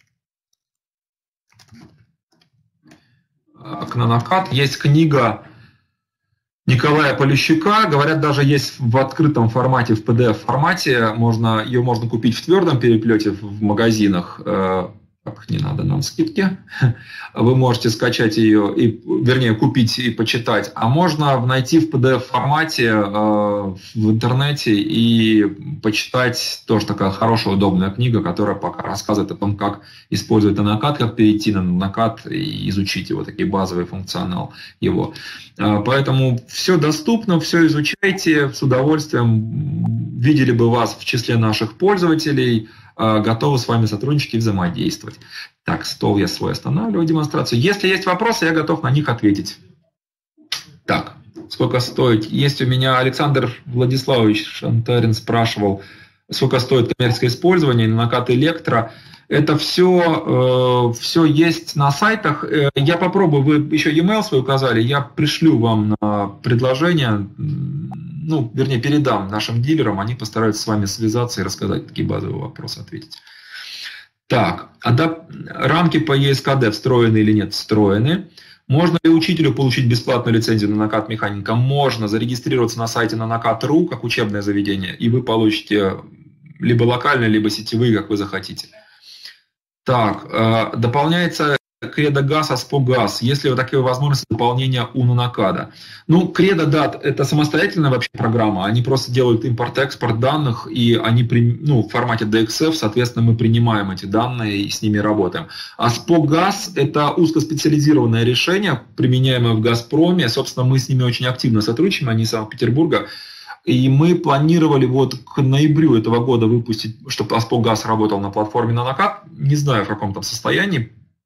[SPEAKER 2] к Нанокад есть книга Николая Полищука. Говорят, даже есть в открытом формате, в пи ди эф формате. Можно, ее можно купить в твердом переплете в магазинах. Так, не надо нам скидки. Вы можете скачать ее, и, вернее, купить и почитать. А можно найти в пи ди эф формате э, в интернете и почитать. Тоже такая хорошая, удобная книга, которая пока рассказывает о том, как использовать Нанокад, как перейти на Нанокад и изучить его, такие базовый функционал его. Э, поэтому все доступно, все изучайте с удовольствием. Видели бы вас в числе наших пользователей. Готовы с вами сотрудничать и взаимодействовать. Так, стол я свой останавливаю, демонстрацию. Если есть вопросы, я готов на них ответить. Так, сколько стоит? Есть у меня Александр Владиславович Шантарин спрашивал, сколько стоит коммерческое использование, Нанокад Электро. Это все, э, все есть на сайтах. Я попробую, вы еще e-mail свой указали, я пришлю вам на предложение, ну, вернее, передам нашим дилерам, они постараются с вами связаться и рассказать такие базовые вопросы, ответить. Так, адап... рамки по и эс ка ди встроены или нет? Встроены. Можно ли учителю получить бесплатную лицензию на Нанокад Механика? Можно зарегистрироваться на сайте нанокад точка ру как учебное заведение, и вы получите либо локальные, либо сетевые, как вы захотите. Так, э, дополняется CredoGAS, ASPOGAS. Есть ли вот такие возможности дополнения у Нанокада? Ну, CredoDat – это самостоятельная вообще программа. Они просто делают импорт-экспорт данных, и они ну, в формате ди экс эф, соответственно, мы принимаем эти данные и с ними работаем. ASPOGAS – это узкоспециализированное решение, применяемое в «Газпроме». Собственно, мы с ними очень активно сотрудничаем, они из Санкт-Петербурга. И мы планировали вот к ноябрю этого года выпустить, чтобы ASPOGAS работал на платформе Нанокад. Не знаю, в каком там состоянии.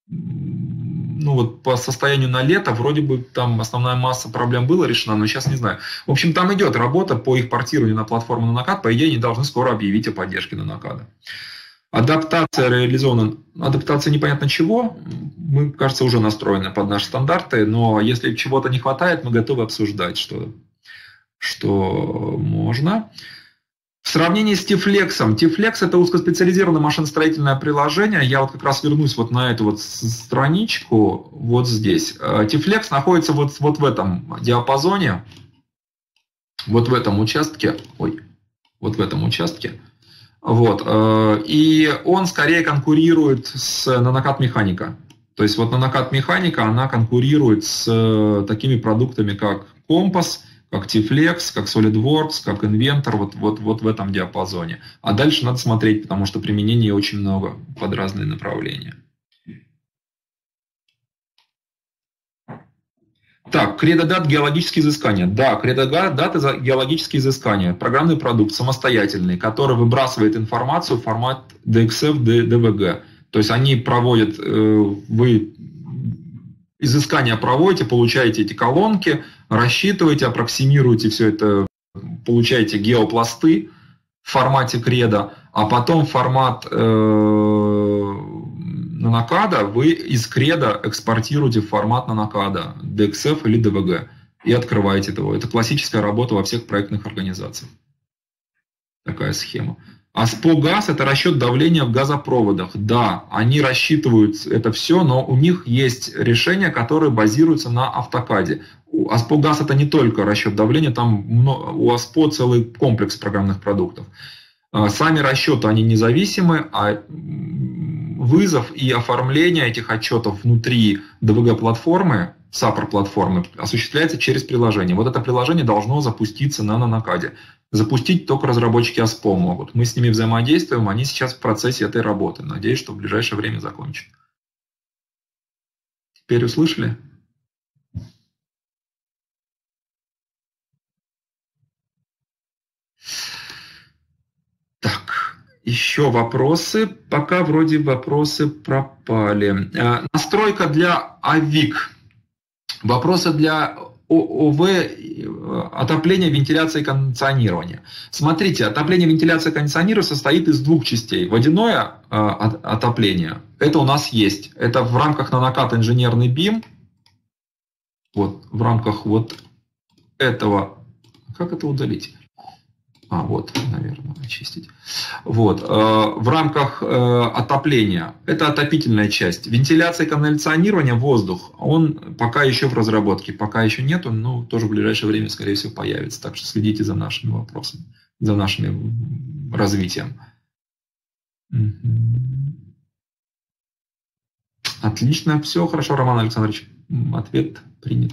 [SPEAKER 2] Ну вот по состоянию на лето вроде бы там основная масса проблем была решена, но сейчас не знаю. В общем, там идет работа по их портированию на платформу Нанокад. По идее, они должны скоро объявить о поддержке Нанокада. Адаптация реализована. Адаптация непонятно чего. Мы, кажется, уже настроены под наши стандарты, но если чего-то не хватает, мы готовы обсуждать, что, что можно. В сравнении с T-Flex, T-Flex это узкоспециализированное машиностроительное приложение. Я вот как раз вернусь вот на эту вот страничку, вот здесь. T-Flex находится вот, вот в этом диапазоне, вот в этом участке, ой, вот в этом участке. Вот, и он скорее конкурирует с Нанокад Механика. То есть вот Нанокад Механика, она конкурирует с такими продуктами, как Compass, как T-Flex, как SolidWorks, как Inventor, вот, вот, вот в этом диапазоне. А дальше надо смотреть, потому что применений очень много под разные направления. Так, CredoDat геологические изыскания. Да, CredoDat это геологические изыскания. Программный продукт самостоятельный, который выбрасывает информацию в формат ди экс эф, ди ви джи. То есть они проводят, вы изыскания проводите, получаете эти колонки, рассчитываете, аппроксимируете все это, получаете геопласты в формате кредо, а потом формат э, Нанокада вы из кредо экспортируете в формат Нанокада, ди экс эф или ди ви джи, и открываете его. Это классическая работа во всех проектных организациях. Такая схема. ASPOGAS – это расчет давления в газопроводах. Да, они рассчитывают это все, но у них есть решения, которые базируются на автокаде. ASPOGAS – это не только расчет давления, там у АСПО целый комплекс программных продуктов. Сами расчеты, они независимы, а вызов и оформление этих отчетов внутри ди ви джи-платформы, саппор-платформы, осуществляется через приложение. Вот это приложение должно запуститься на Нанокаде. Запустить только разработчики АСПО могут. Мы с ними взаимодействуем, они сейчас в процессе этой работы. Надеюсь, что в ближайшее время закончат. Теперь услышали? Так, еще вопросы. Пока вроде вопросы пропали. Настройка для АВИК. Вопросы для ОВ, отопление, вентиляция и кондиционирование. Смотрите, отопление, вентиляция и кондиционирование состоит из двух частей. Водяное отопление, это у нас есть. Это в рамках Нанокад инженерный бим. Вот, в рамках вот этого. Как это удалить? А, вот, наверное, очистить. Вот, э, в рамках э, отопления, это отопительная часть. Вентиляция и кондиционирование, воздух, он пока еще в разработке, пока еще нету, но тоже в ближайшее время, скорее всего, появится. Так что следите за нашими вопросами, за нашим развитием. Отлично, все хорошо, Роман Александрович, ответ принят.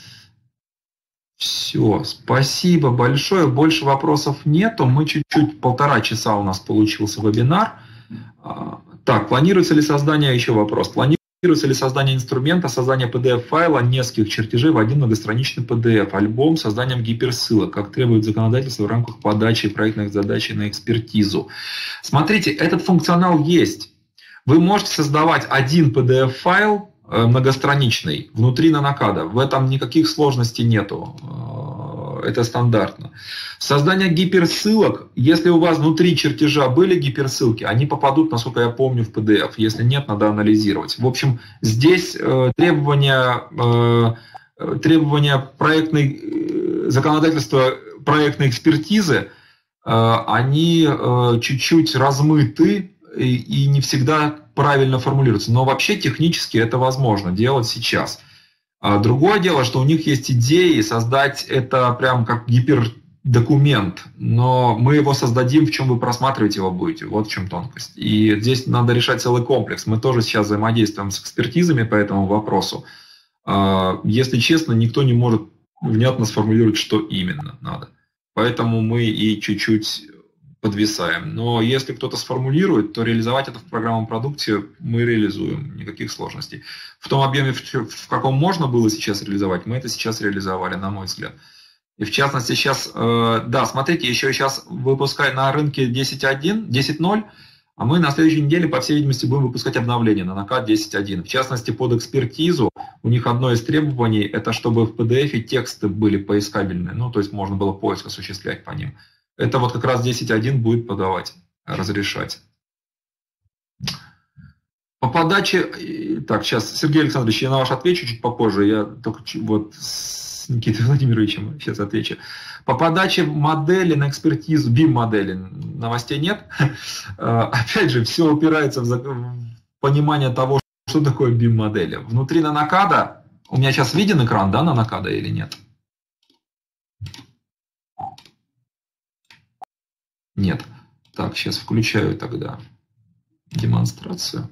[SPEAKER 2] Все, спасибо большое. Больше вопросов нету. Мы чуть-чуть, полтора часа у нас получился вебинар. Так, планируется ли создание, еще вопрос. Планируется ли создание инструмента, создание пи ди эф-файла, нескольких чертежей в один многостраничный пи ди эф, альбом с созданием гиперссылок, как требует законодательство в рамках подачи проектных задач на экспертизу? Смотрите, этот функционал есть. Вы можете создавать один пи ди эф-файл, многостраничный, внутри Нанокада. В этом никаких сложностей нету. Это стандартно. Создание гиперссылок, если у вас внутри чертежа были гиперссылки, они попадут, насколько я помню, в пи ди эф. Если нет, надо анализировать. В общем, здесь требования, требования проектной, законодательства проектной экспертизы, они чуть-чуть размыты и не всегда правильно формулируются. Но вообще технически это возможно делать сейчас. Другое дело, что у них есть идеи создать это прям как гипердокумент, но мы его создадим, в чем вы просматривать его будете. Вот в чем тонкость. И здесь надо решать целый комплекс. Мы тоже сейчас взаимодействуем с экспертизами по этому вопросу. Если честно, никто не может внятно сформулировать, что именно надо. Поэтому мы и чуть-чуть подвисаем. Но если кто-то сформулирует, то реализовать это в программном продукте мы реализуем. Никаких сложностей. В том объеме, в каком можно было сейчас реализовать, мы это сейчас реализовали, на мой взгляд. И в частности сейчас, э, да, смотрите, еще сейчас выпускаем на рынке десять один, десять ноль, а мы на следующей неделе, по всей видимости, будем выпускать обновление на Нанокад десять один. В частности, под экспертизу у них одно из требований, это чтобы в пи ди эф тексты были поискабельные, ну, то есть можно было поиск осуществлять по ним. Это вот как раз десять один будет подавать, разрешать. По подаче... Так, сейчас, Сергей Александрович, я на ваш отвечу чуть попозже. Я только вот с Никитой Владимировичем сейчас отвечу. По подаче модели на экспертизу, бим-модели, новостей нет. Опять же, все упирается в понимание того, что такое бим-модели. Внутри Нанокада... У меня сейчас виден экран, да, Нанокада или нет? Нет. Так, сейчас включаю тогда демонстрацию.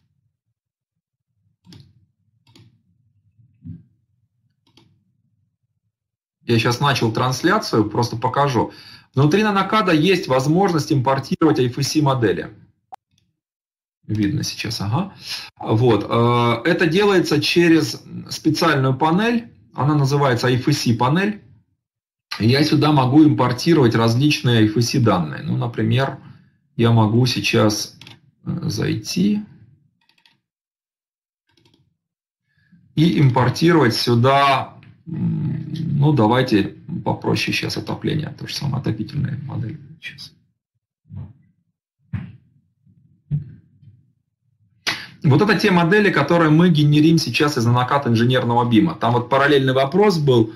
[SPEAKER 2] Я сейчас начал трансляцию, просто покажу. Внутри Нанокада есть возможность импортировать ай эф си модели. Видно сейчас, ага. Вот. Это делается через специальную панель. Она называется ай эф си панель. Я сюда могу импортировать различные ай эф си данные. Ну, например, я могу сейчас зайти и импортировать сюда, ну, давайте попроще сейчас отопление. То же самое, отопительная модель. Сейчас. Вот это те модели, которые мы генерим сейчас из Нанокад инженерного бима. Там вот параллельный вопрос был.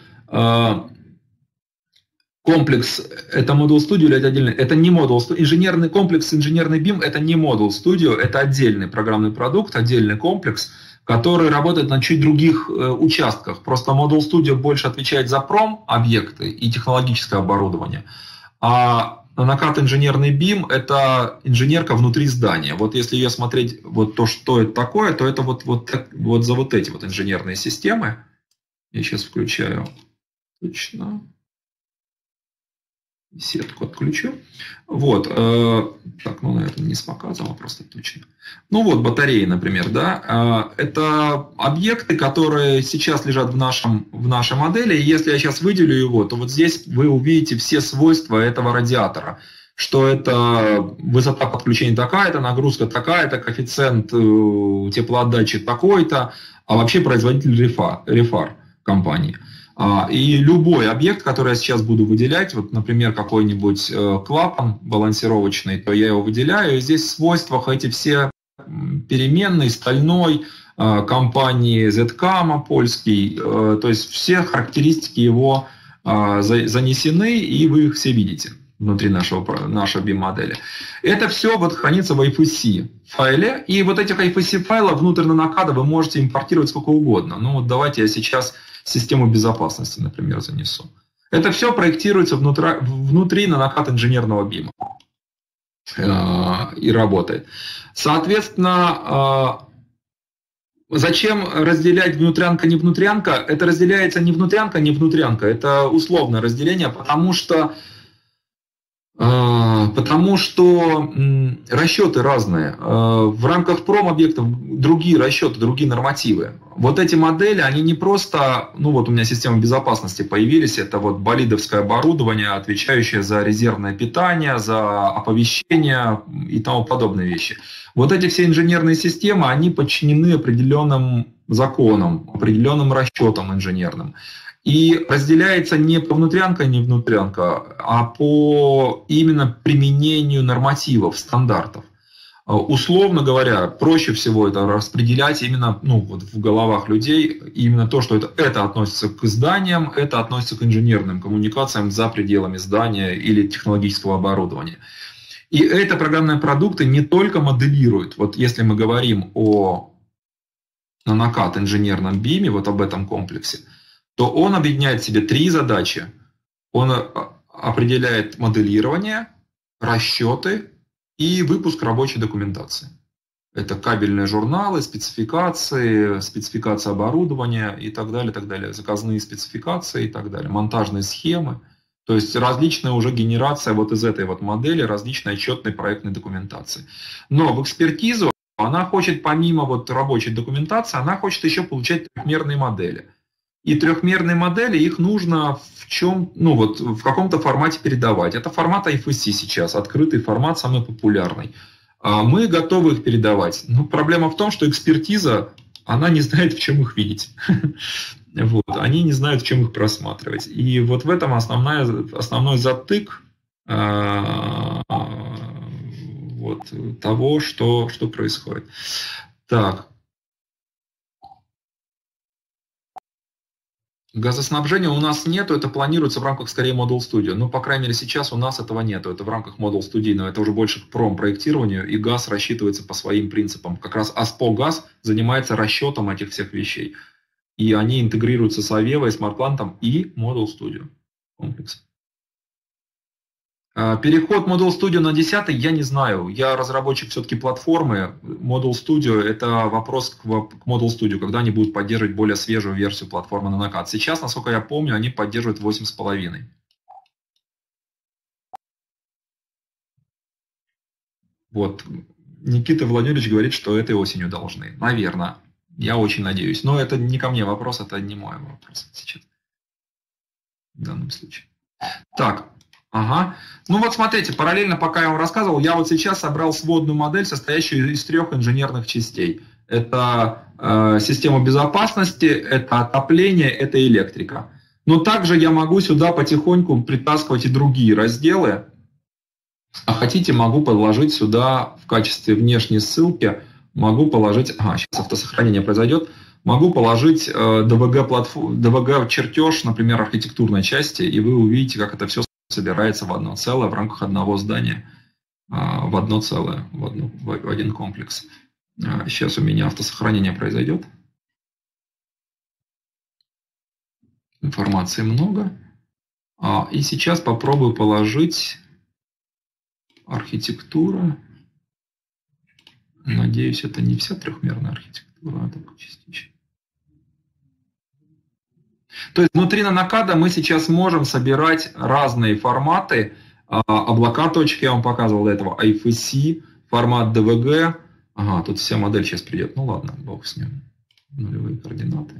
[SPEAKER 2] Комплекс – это Model Studio или это отдельный? Это не Model Studio. Инженерный комплекс, инженерный бим – это не Model Studio, это отдельный программный продукт, отдельный комплекс, который работает на чуть других э, участках. Просто Model Studio больше отвечает за пром-объекты и технологическое оборудование. А Nanocat инженерный бим – это инженерка внутри здания. Вот если ее смотреть, вот то, что это такое, то это вот, вот, вот за вот эти вот инженерные системы. Я сейчас включаю точно. Сетку отключу. Вот. Э, так, ну, наверное, не с показом, а просто точно. Ну вот, батареи, например, да. Э, это объекты, которые сейчас лежат в, нашем, в нашей модели. И если я сейчас выделю его, то вот здесь вы увидите все свойства этого радиатора. Что это высота подключения такая-то, нагрузка такая-то, коэффициент э, теплоотдачи такой-то, а вообще производитель рефар, рефар компании. И любой объект, который я сейчас буду выделять, вот, например, какой-нибудь клапан балансировочный, то я его выделяю. И здесь в свойствах эти все переменные, стальной, компании Z-Cam польский, то есть все характеристики его занесены, и вы их все видите внутри нашего, нашей бим-модели. Это все вот хранится в ай эф эс си файле, и вот этих ай эф эс си файлов внутрь Nanocat вы можете импортировать сколько угодно. Ну вот давайте я сейчас систему безопасности, например, занесу. Это все проектируется внутри, внутри Nanocat инженерного бима э, и работает. Соответственно, э, зачем разделять внутрянка, не внутрянка? Это разделяется не внутрянка, не внутрянка. Это условное разделение, потому что Потому что расчеты разные. В рамках промобъектов другие расчеты, другие нормативы. Вот эти модели, они не просто, ну вот у меня системы безопасности появились, это вот болидовское оборудование, отвечающее за резервное питание, за оповещение и тому подобные вещи. Вот эти все инженерные системы, они подчинены определенным законам, определенным расчетам инженерным. И разделяется не по внутрянка, не внутрянка, а по именно применению нормативов, стандартов. Условно говоря, проще всего это распределять именно ну, вот в головах людей, именно то, что это, это относится к зданиям, это относится к инженерным коммуникациям за пределами здания или технологического оборудования. И это программные продукты не только моделируют, вот если мы говорим о Nanocat инженерном биме, вот об этом комплексе, то он объединяет в себе три задачи. Он определяет моделирование, расчеты и выпуск рабочей документации. Это кабельные журналы, спецификации, спецификация оборудования и так далее, так далее, заказные спецификации и так далее, монтажные схемы. То есть различная уже генерация вот из этой вот модели, различной отчетной проектной документации. Но в экспертизу она хочет, помимо вот рабочей документации, она хочет еще получать трехмерные модели. И трехмерные модели, их нужно в чем, ну вот в каком-то формате передавать. Это формат ай эф эс си сейчас, открытый формат, самый популярный. А мы готовы их передавать. Но проблема в том, что экспертиза, она не знает, в чем их видеть. Вот. Они не знают, в чем их просматривать. И вот в этом основная, основной затык вот, того, что, что происходит. Так. Газоснабжения у нас нету, это планируется в рамках скорее Model Studio. Ну, по крайней мере, сейчас у нас этого нету. Это в рамках Model Studio, но это уже больше к пром-проектированию, и газ рассчитывается по своим принципам. Как раз АСПО-газ занимается расчетом этих всех вещей. И они интегрируются с Авева, и SmartPlant и Model Studio комплекс. Переход Model Studio на десятый я не знаю. Я разработчик все-таки платформы. Model Studio – это вопрос к Model Studio, когда они будут поддерживать более свежую версию платформы Nanocat. Сейчас, насколько я помню, они поддерживают восемь с половиной. Вот. Никита Владимирович говорит, что этой осенью должны. Наверное. Я очень надеюсь. Но это не ко мне вопрос, это не мой вопрос сейчас. В данном случае. Так. Ага. Ну вот смотрите, параллельно, пока я вам рассказывал, я вот сейчас собрал сводную модель, состоящую из трех инженерных частей. Это э, система безопасности, это отопление, это электрика. Но также я могу сюда потихоньку притаскивать и другие разделы. А хотите, могу подложить сюда в качестве внешней ссылки, могу положить, ага, сейчас автосохранение произойдет, могу положить э, ди ви джи-платформ, ди ви джи-чертеж, например, архитектурной части, и вы увидите, как это все собирается в одно целое в рамках одного здания, в одно целое, в, одну, в один комплекс. Сейчас у меня автосохранение произойдет. Информации много. И сейчас попробую положить архитектура. Надеюсь, это не вся трехмерная архитектура, а только частично. То есть внутри нанокада мы сейчас можем собирать разные форматы. Облака точки, я вам показывал до этого, ай эф эс си, формат ди ви джи. Ага, тут вся модель сейчас придет. Ну ладно, бог с ним. Нулевые координаты.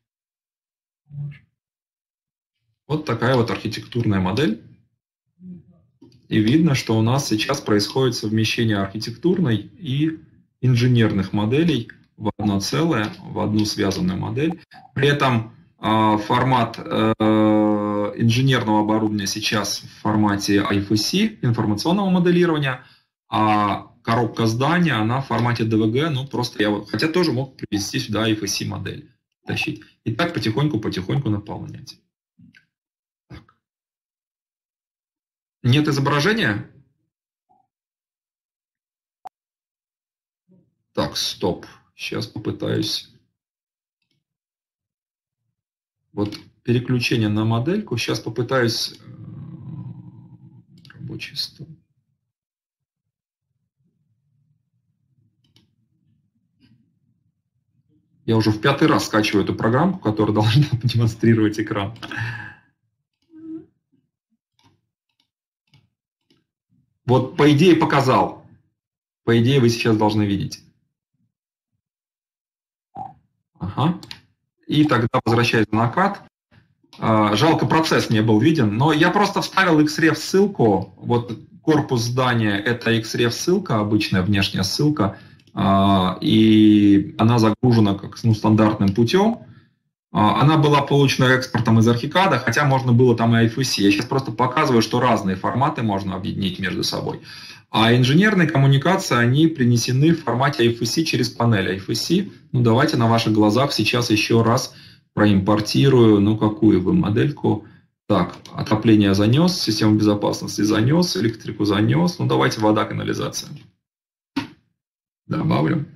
[SPEAKER 2] Вот такая вот архитектурная модель. И видно, что у нас сейчас происходит совмещение архитектурной и инженерных моделей в одно целое, в одну связанную модель. При этом формат инженерного оборудования сейчас в формате ай эф эс си, информационного моделирования, а коробка здания, она в формате ди ви джи, ну просто я вот, хотя тоже мог привести сюда ай эф эс си модель, тащить. И так потихоньку-потихоньку наполнять. Так. Нет изображения? Так, стоп. Сейчас попытаюсь. Вот переключение на модельку. Сейчас попытаюсь. Рабочий стол. Я уже в пятый раз скачиваю эту программку, которая должна демонстрировать экран. Вот по идее показал. По идее вы сейчас должны видеть. Ага. И тогда возвращаюсь на кад. Жалко, процесс не был виден, но я просто вставил икс реф ссылку. Вот корпус здания – это икс реф ссылка, обычная внешняя ссылка. И она загружена как, ну, стандартным путем. Она была получена экспортом из Архикада, хотя можно было там и ай эф эс си. Я сейчас просто показываю, что разные форматы можно объединить между собой. А инженерные коммуникации, они принесены в формате ай эф эс си через панель ай эф эс си. Ну, давайте на ваших глазах сейчас еще раз проимпортирую, ну, какую вы модельку. Так, отопление занес, систему безопасности занес, электрику занес. Ну, давайте вода, канализация. Добавлю.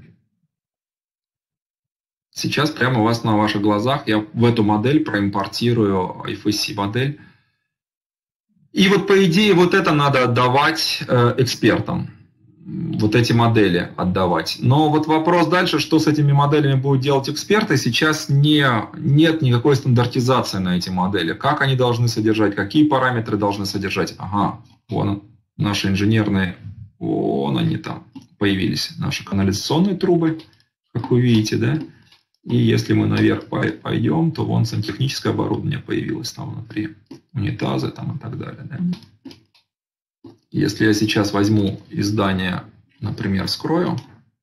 [SPEAKER 2] Сейчас прямо у вас на ваших глазах я в эту модель проимпортирую ай эф эс си модель. И вот по идее вот это надо отдавать э, экспертам. Вот эти модели отдавать. Но вот вопрос дальше, что с этими моделями будут делать эксперты, сейчас не, нет никакой стандартизации на эти модели. Как они должны содержать, какие параметры должны содержать. Ага, вон наши инженерные, вон они там появились, наши канализационные трубы, как вы видите, да? И если мы наверх пойдем, то вон сантехническое оборудование появилось там внутри, унитазы там и так далее. Да? Если я сейчас возьму из здания, например, скрою,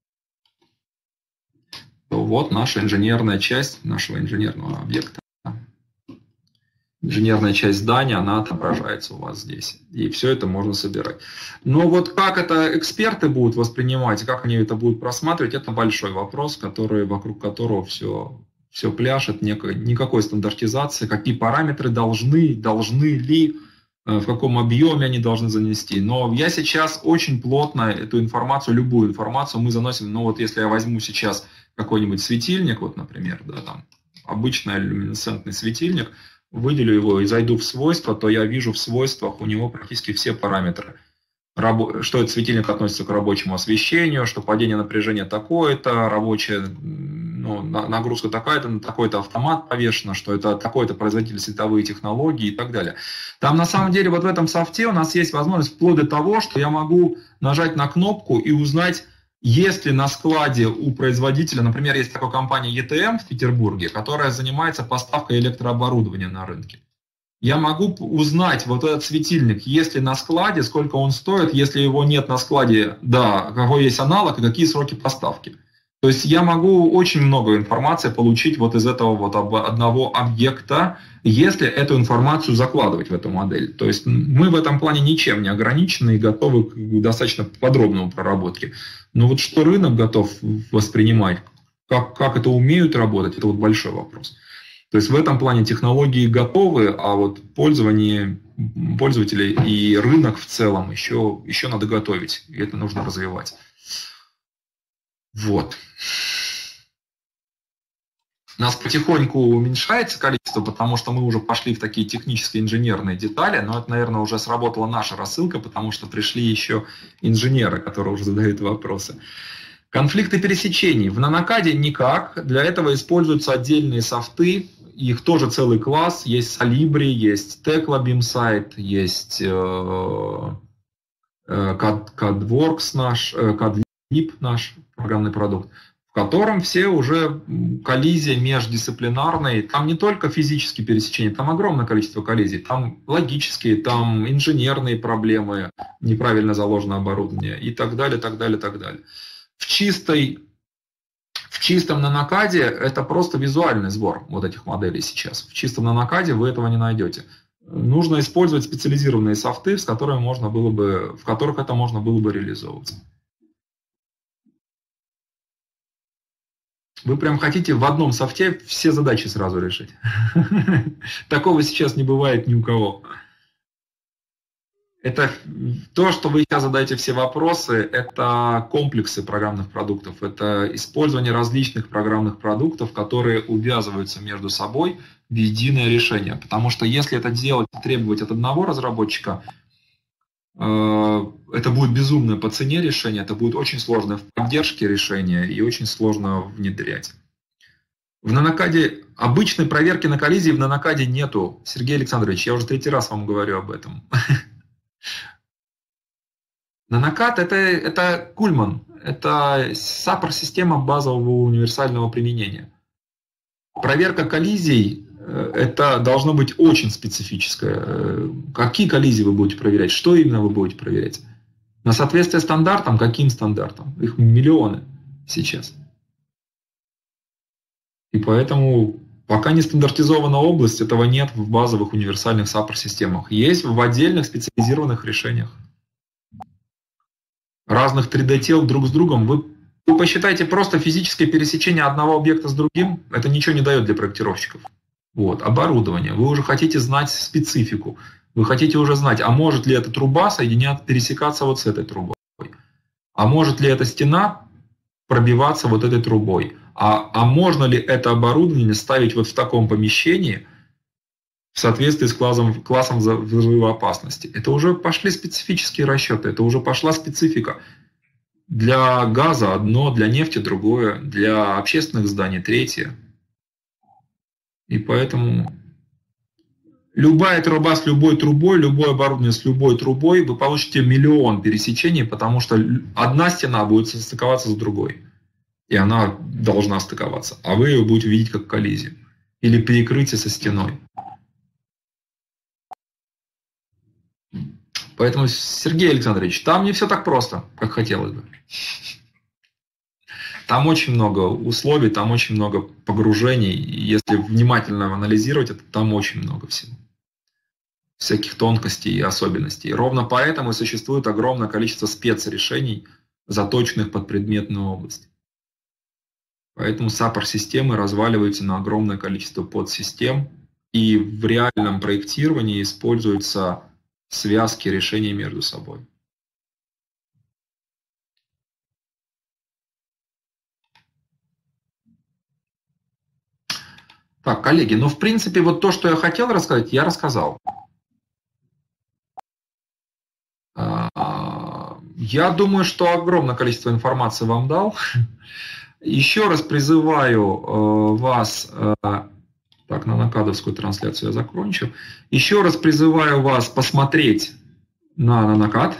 [SPEAKER 2] то вот наша инженерная часть нашего инженерного объекта. Инженерная часть здания, она отображается у вас здесь. И все это можно собирать. Но вот как это эксперты будут воспринимать, как они это будут просматривать, это большой вопрос, который, вокруг которого все, все пляшет. Никакой стандартизации, какие параметры должны, должны ли, в каком объеме они должны занести. Но я сейчас очень плотно эту информацию, любую информацию мы заносим. Ну вот если я возьму сейчас какой-нибудь светильник, вот, например, да, там, обычный люминесцентный светильник, выделю его и зайду в свойства, то я вижу в свойствах у него практически все параметры. Что этот светильник относится к рабочему освещению, что падение напряжения такое-то, рабочая, ну, нагрузка такая-то, на такой-то автомат повешено, что это такой-то производитель световые технологии и так далее. Там на самом деле вот в этом софте у нас есть возможность вплоть до того, что я могу нажать на кнопку и узнать, есть ли на складе у производителя, например, есть такая компания и тэ эм в Петербурге, которая занимается поставкой электрооборудования на рынке. Я могу узнать вот этот светильник, есть ли на складе, сколько он стоит, если его нет на складе, да, какой есть аналог и какие сроки поставки. То есть я могу очень много информации получить вот из этого вот одного объекта, если эту информацию закладывать в эту модель. То есть мы в этом плане ничем не ограничены и готовы к достаточно подробному проработке. Но вот что рынок готов воспринимать, как, как это умеют работать, это вот большой вопрос. То есть в этом плане технологии готовы, а вот пользование пользователей и рынок в целом еще, еще надо готовить, и это нужно развивать. Вот. У нас потихоньку уменьшается количество, потому что мы уже пошли в такие технические инженерные детали, но это, наверное, уже сработала наша рассылка, потому что пришли еще инженеры, которые уже задают вопросы. Конфликты пересечений. В нанокаде никак. Для этого используются отдельные софты. Их тоже целый класс. Есть Solibri, есть Tekla BeamSite, есть э, э, CADWorks наш, э, CADLib наш программный продукт, в котором все уже коллизия междисциплинарные. Там не только физические пересечения, там огромное количество коллизий. Там логические, там инженерные проблемы, неправильно заложено оборудование и так далее, так далее, так далее. В, чистой, в чистом нанокаде это просто визуальный сбор вот этих моделей сейчас. В чистом нанокаде вы этого не найдете. Нужно использовать специализированные софты, с которыми можно было бы, в которых это можно было бы реализовываться. Вы прям хотите в одном софте все задачи сразу решить. Такого сейчас не бывает ни у кого. Это то, что вы сейчас задаете все вопросы, это комплексы программных продуктов, это использование различных программных продуктов, которые увязываются между собой в единое решение. Потому что если это делать и требовать от одного разработчика, это будет безумное по цене решение, это будет очень сложно в поддержке решения и очень сложно внедрять. В нанокаде обычной проверки на коллизии в нанокаде нету. Сергей Александрович, я уже третий раз вам говорю об этом. Нанокад это, это Кульман, это саппорт-система базового универсального применения. Проверка коллизий это должно быть очень специфическое. Какие коллизии вы будете проверять, что именно вы будете проверять? На соответствие стандартам, каким стандартам? Их миллионы сейчас. И поэтому пока не стандартизована область, этого нет в базовых универсальных саппорт-системах. Есть в отдельных специализированных решениях. Разных три дэ тел друг с другом. Вы, вы посчитайте просто физическое пересечение одного объекта с другим, это ничего не дает для проектировщиков. Вот. Оборудование. Вы уже хотите знать специфику. Вы хотите уже знать, а может ли эта труба соединяться, пересекаться вот с этой трубой. А может ли эта стена пробиваться вот этой трубой. А, а можно ли это оборудование ставить вот в таком помещении в соответствии с классом, классом взрывоопасности. Это уже пошли специфические расчеты, это уже пошла специфика. Для газа одно, для нефти другое, для общественных зданий третье. И поэтому любая труба с любой трубой, любое оборудование с любой трубой, вы получите миллион пересечений, потому что одна стена будет состыковаться с другой. И она должна стыковаться. А вы ее будете видеть как коллизию. Или перекрытие со стеной. Поэтому, Сергей Александрович, там не все так просто, как хотелось бы. Там очень много условий, там очень много погружений. И если внимательно анализировать это, там очень много всего. Всяких тонкостей и особенностей. И ровно поэтому и существует огромное количество спецрешений, заточенных под предметную область. Поэтому саппорт-системы разваливаются на огромное количество подсистем. И в реальном проектировании используются связки решений между собой. Так, коллеги, ну в принципе вот то, что я хотел рассказать, я рассказал. Я думаю, что огромное количество информации вам дал. Еще раз призываю вас... Так, на нанокадовскую трансляцию я закончу. Еще раз призываю вас посмотреть на нанокад.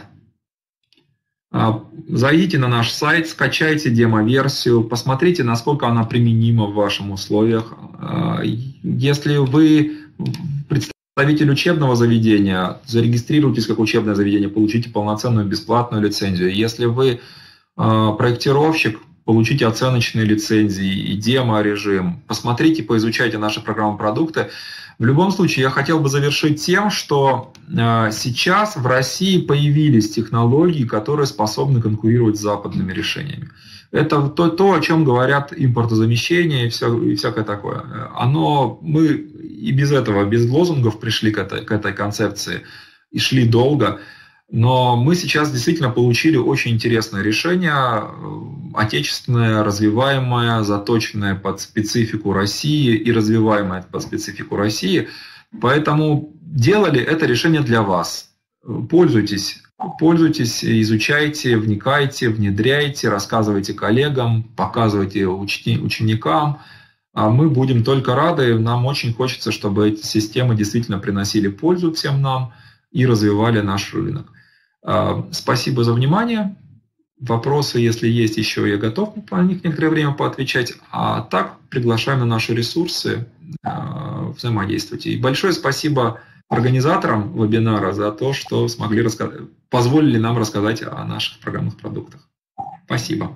[SPEAKER 2] Зайдите на наш сайт, скачайте демо-версию, посмотрите, насколько она применима в ваших условиях. Если вы представитель учебного заведения, зарегистрируйтесь как учебное заведение, получите полноценную бесплатную лицензию. Если вы проектировщик, получите оценочные лицензии и демо-режим. Посмотрите, поизучайте наши программы, продукты. В любом случае, я хотел бы завершить тем, что сейчас в России появились технологии, которые способны конкурировать с западными решениями. Это то, то о чем говорят импортозамещение и, все, и всякое такое. Оно, мы и без этого, без лозунгов пришли к этой, к этой концепции и шли долго. Но мы сейчас действительно получили очень интересное решение, отечественное, развиваемое, заточенное под специфику России и развиваемое под специфику России. Поэтому делали это решение для вас. Пользуйтесь, пользуйтесь, изучайте, вникайте, внедряйте, рассказывайте коллегам, показывайте учени- ученикам. А мы будем только рады. Нам очень хочется, чтобы эти системы действительно приносили пользу всем нам и развивали наш рынок. Спасибо за внимание. Вопросы, если есть еще, я готов на них некоторое время поотвечать. А так приглашаем на наши ресурсы взаимодействовать. И большое спасибо организаторам вебинара за то, что смогли рассказать, позволили нам рассказать о наших программных продуктах. Спасибо.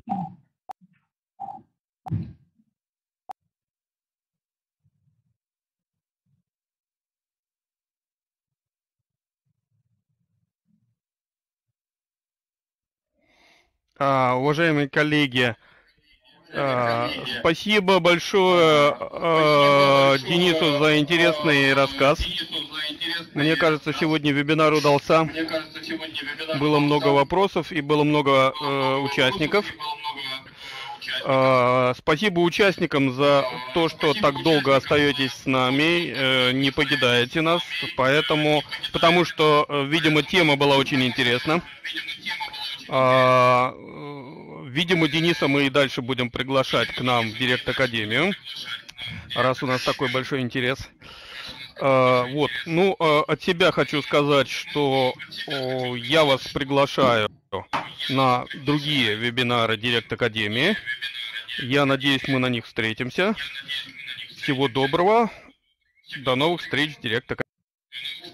[SPEAKER 1] А, уважаемые коллеги, а, спасибо большое а, Денису за интересный рассказ. Мне кажется, сегодня вебинар удался. Было много вопросов и было много а, участников. А, спасибо участникам за то, что так долго остаетесь с нами, э, не покидаете нас, поэтому, потому что, видимо, тема была очень интересна. А, видимо, Дениса мы и дальше будем приглашать к нам в Директ-академию, раз у нас такой большой интерес. А, вот, ну, а, от себя хочу сказать, что о, я вас приглашаю на другие вебинары Директ-академии. Я надеюсь, мы на них встретимся. Всего доброго. До новых встреч в Директ-академии.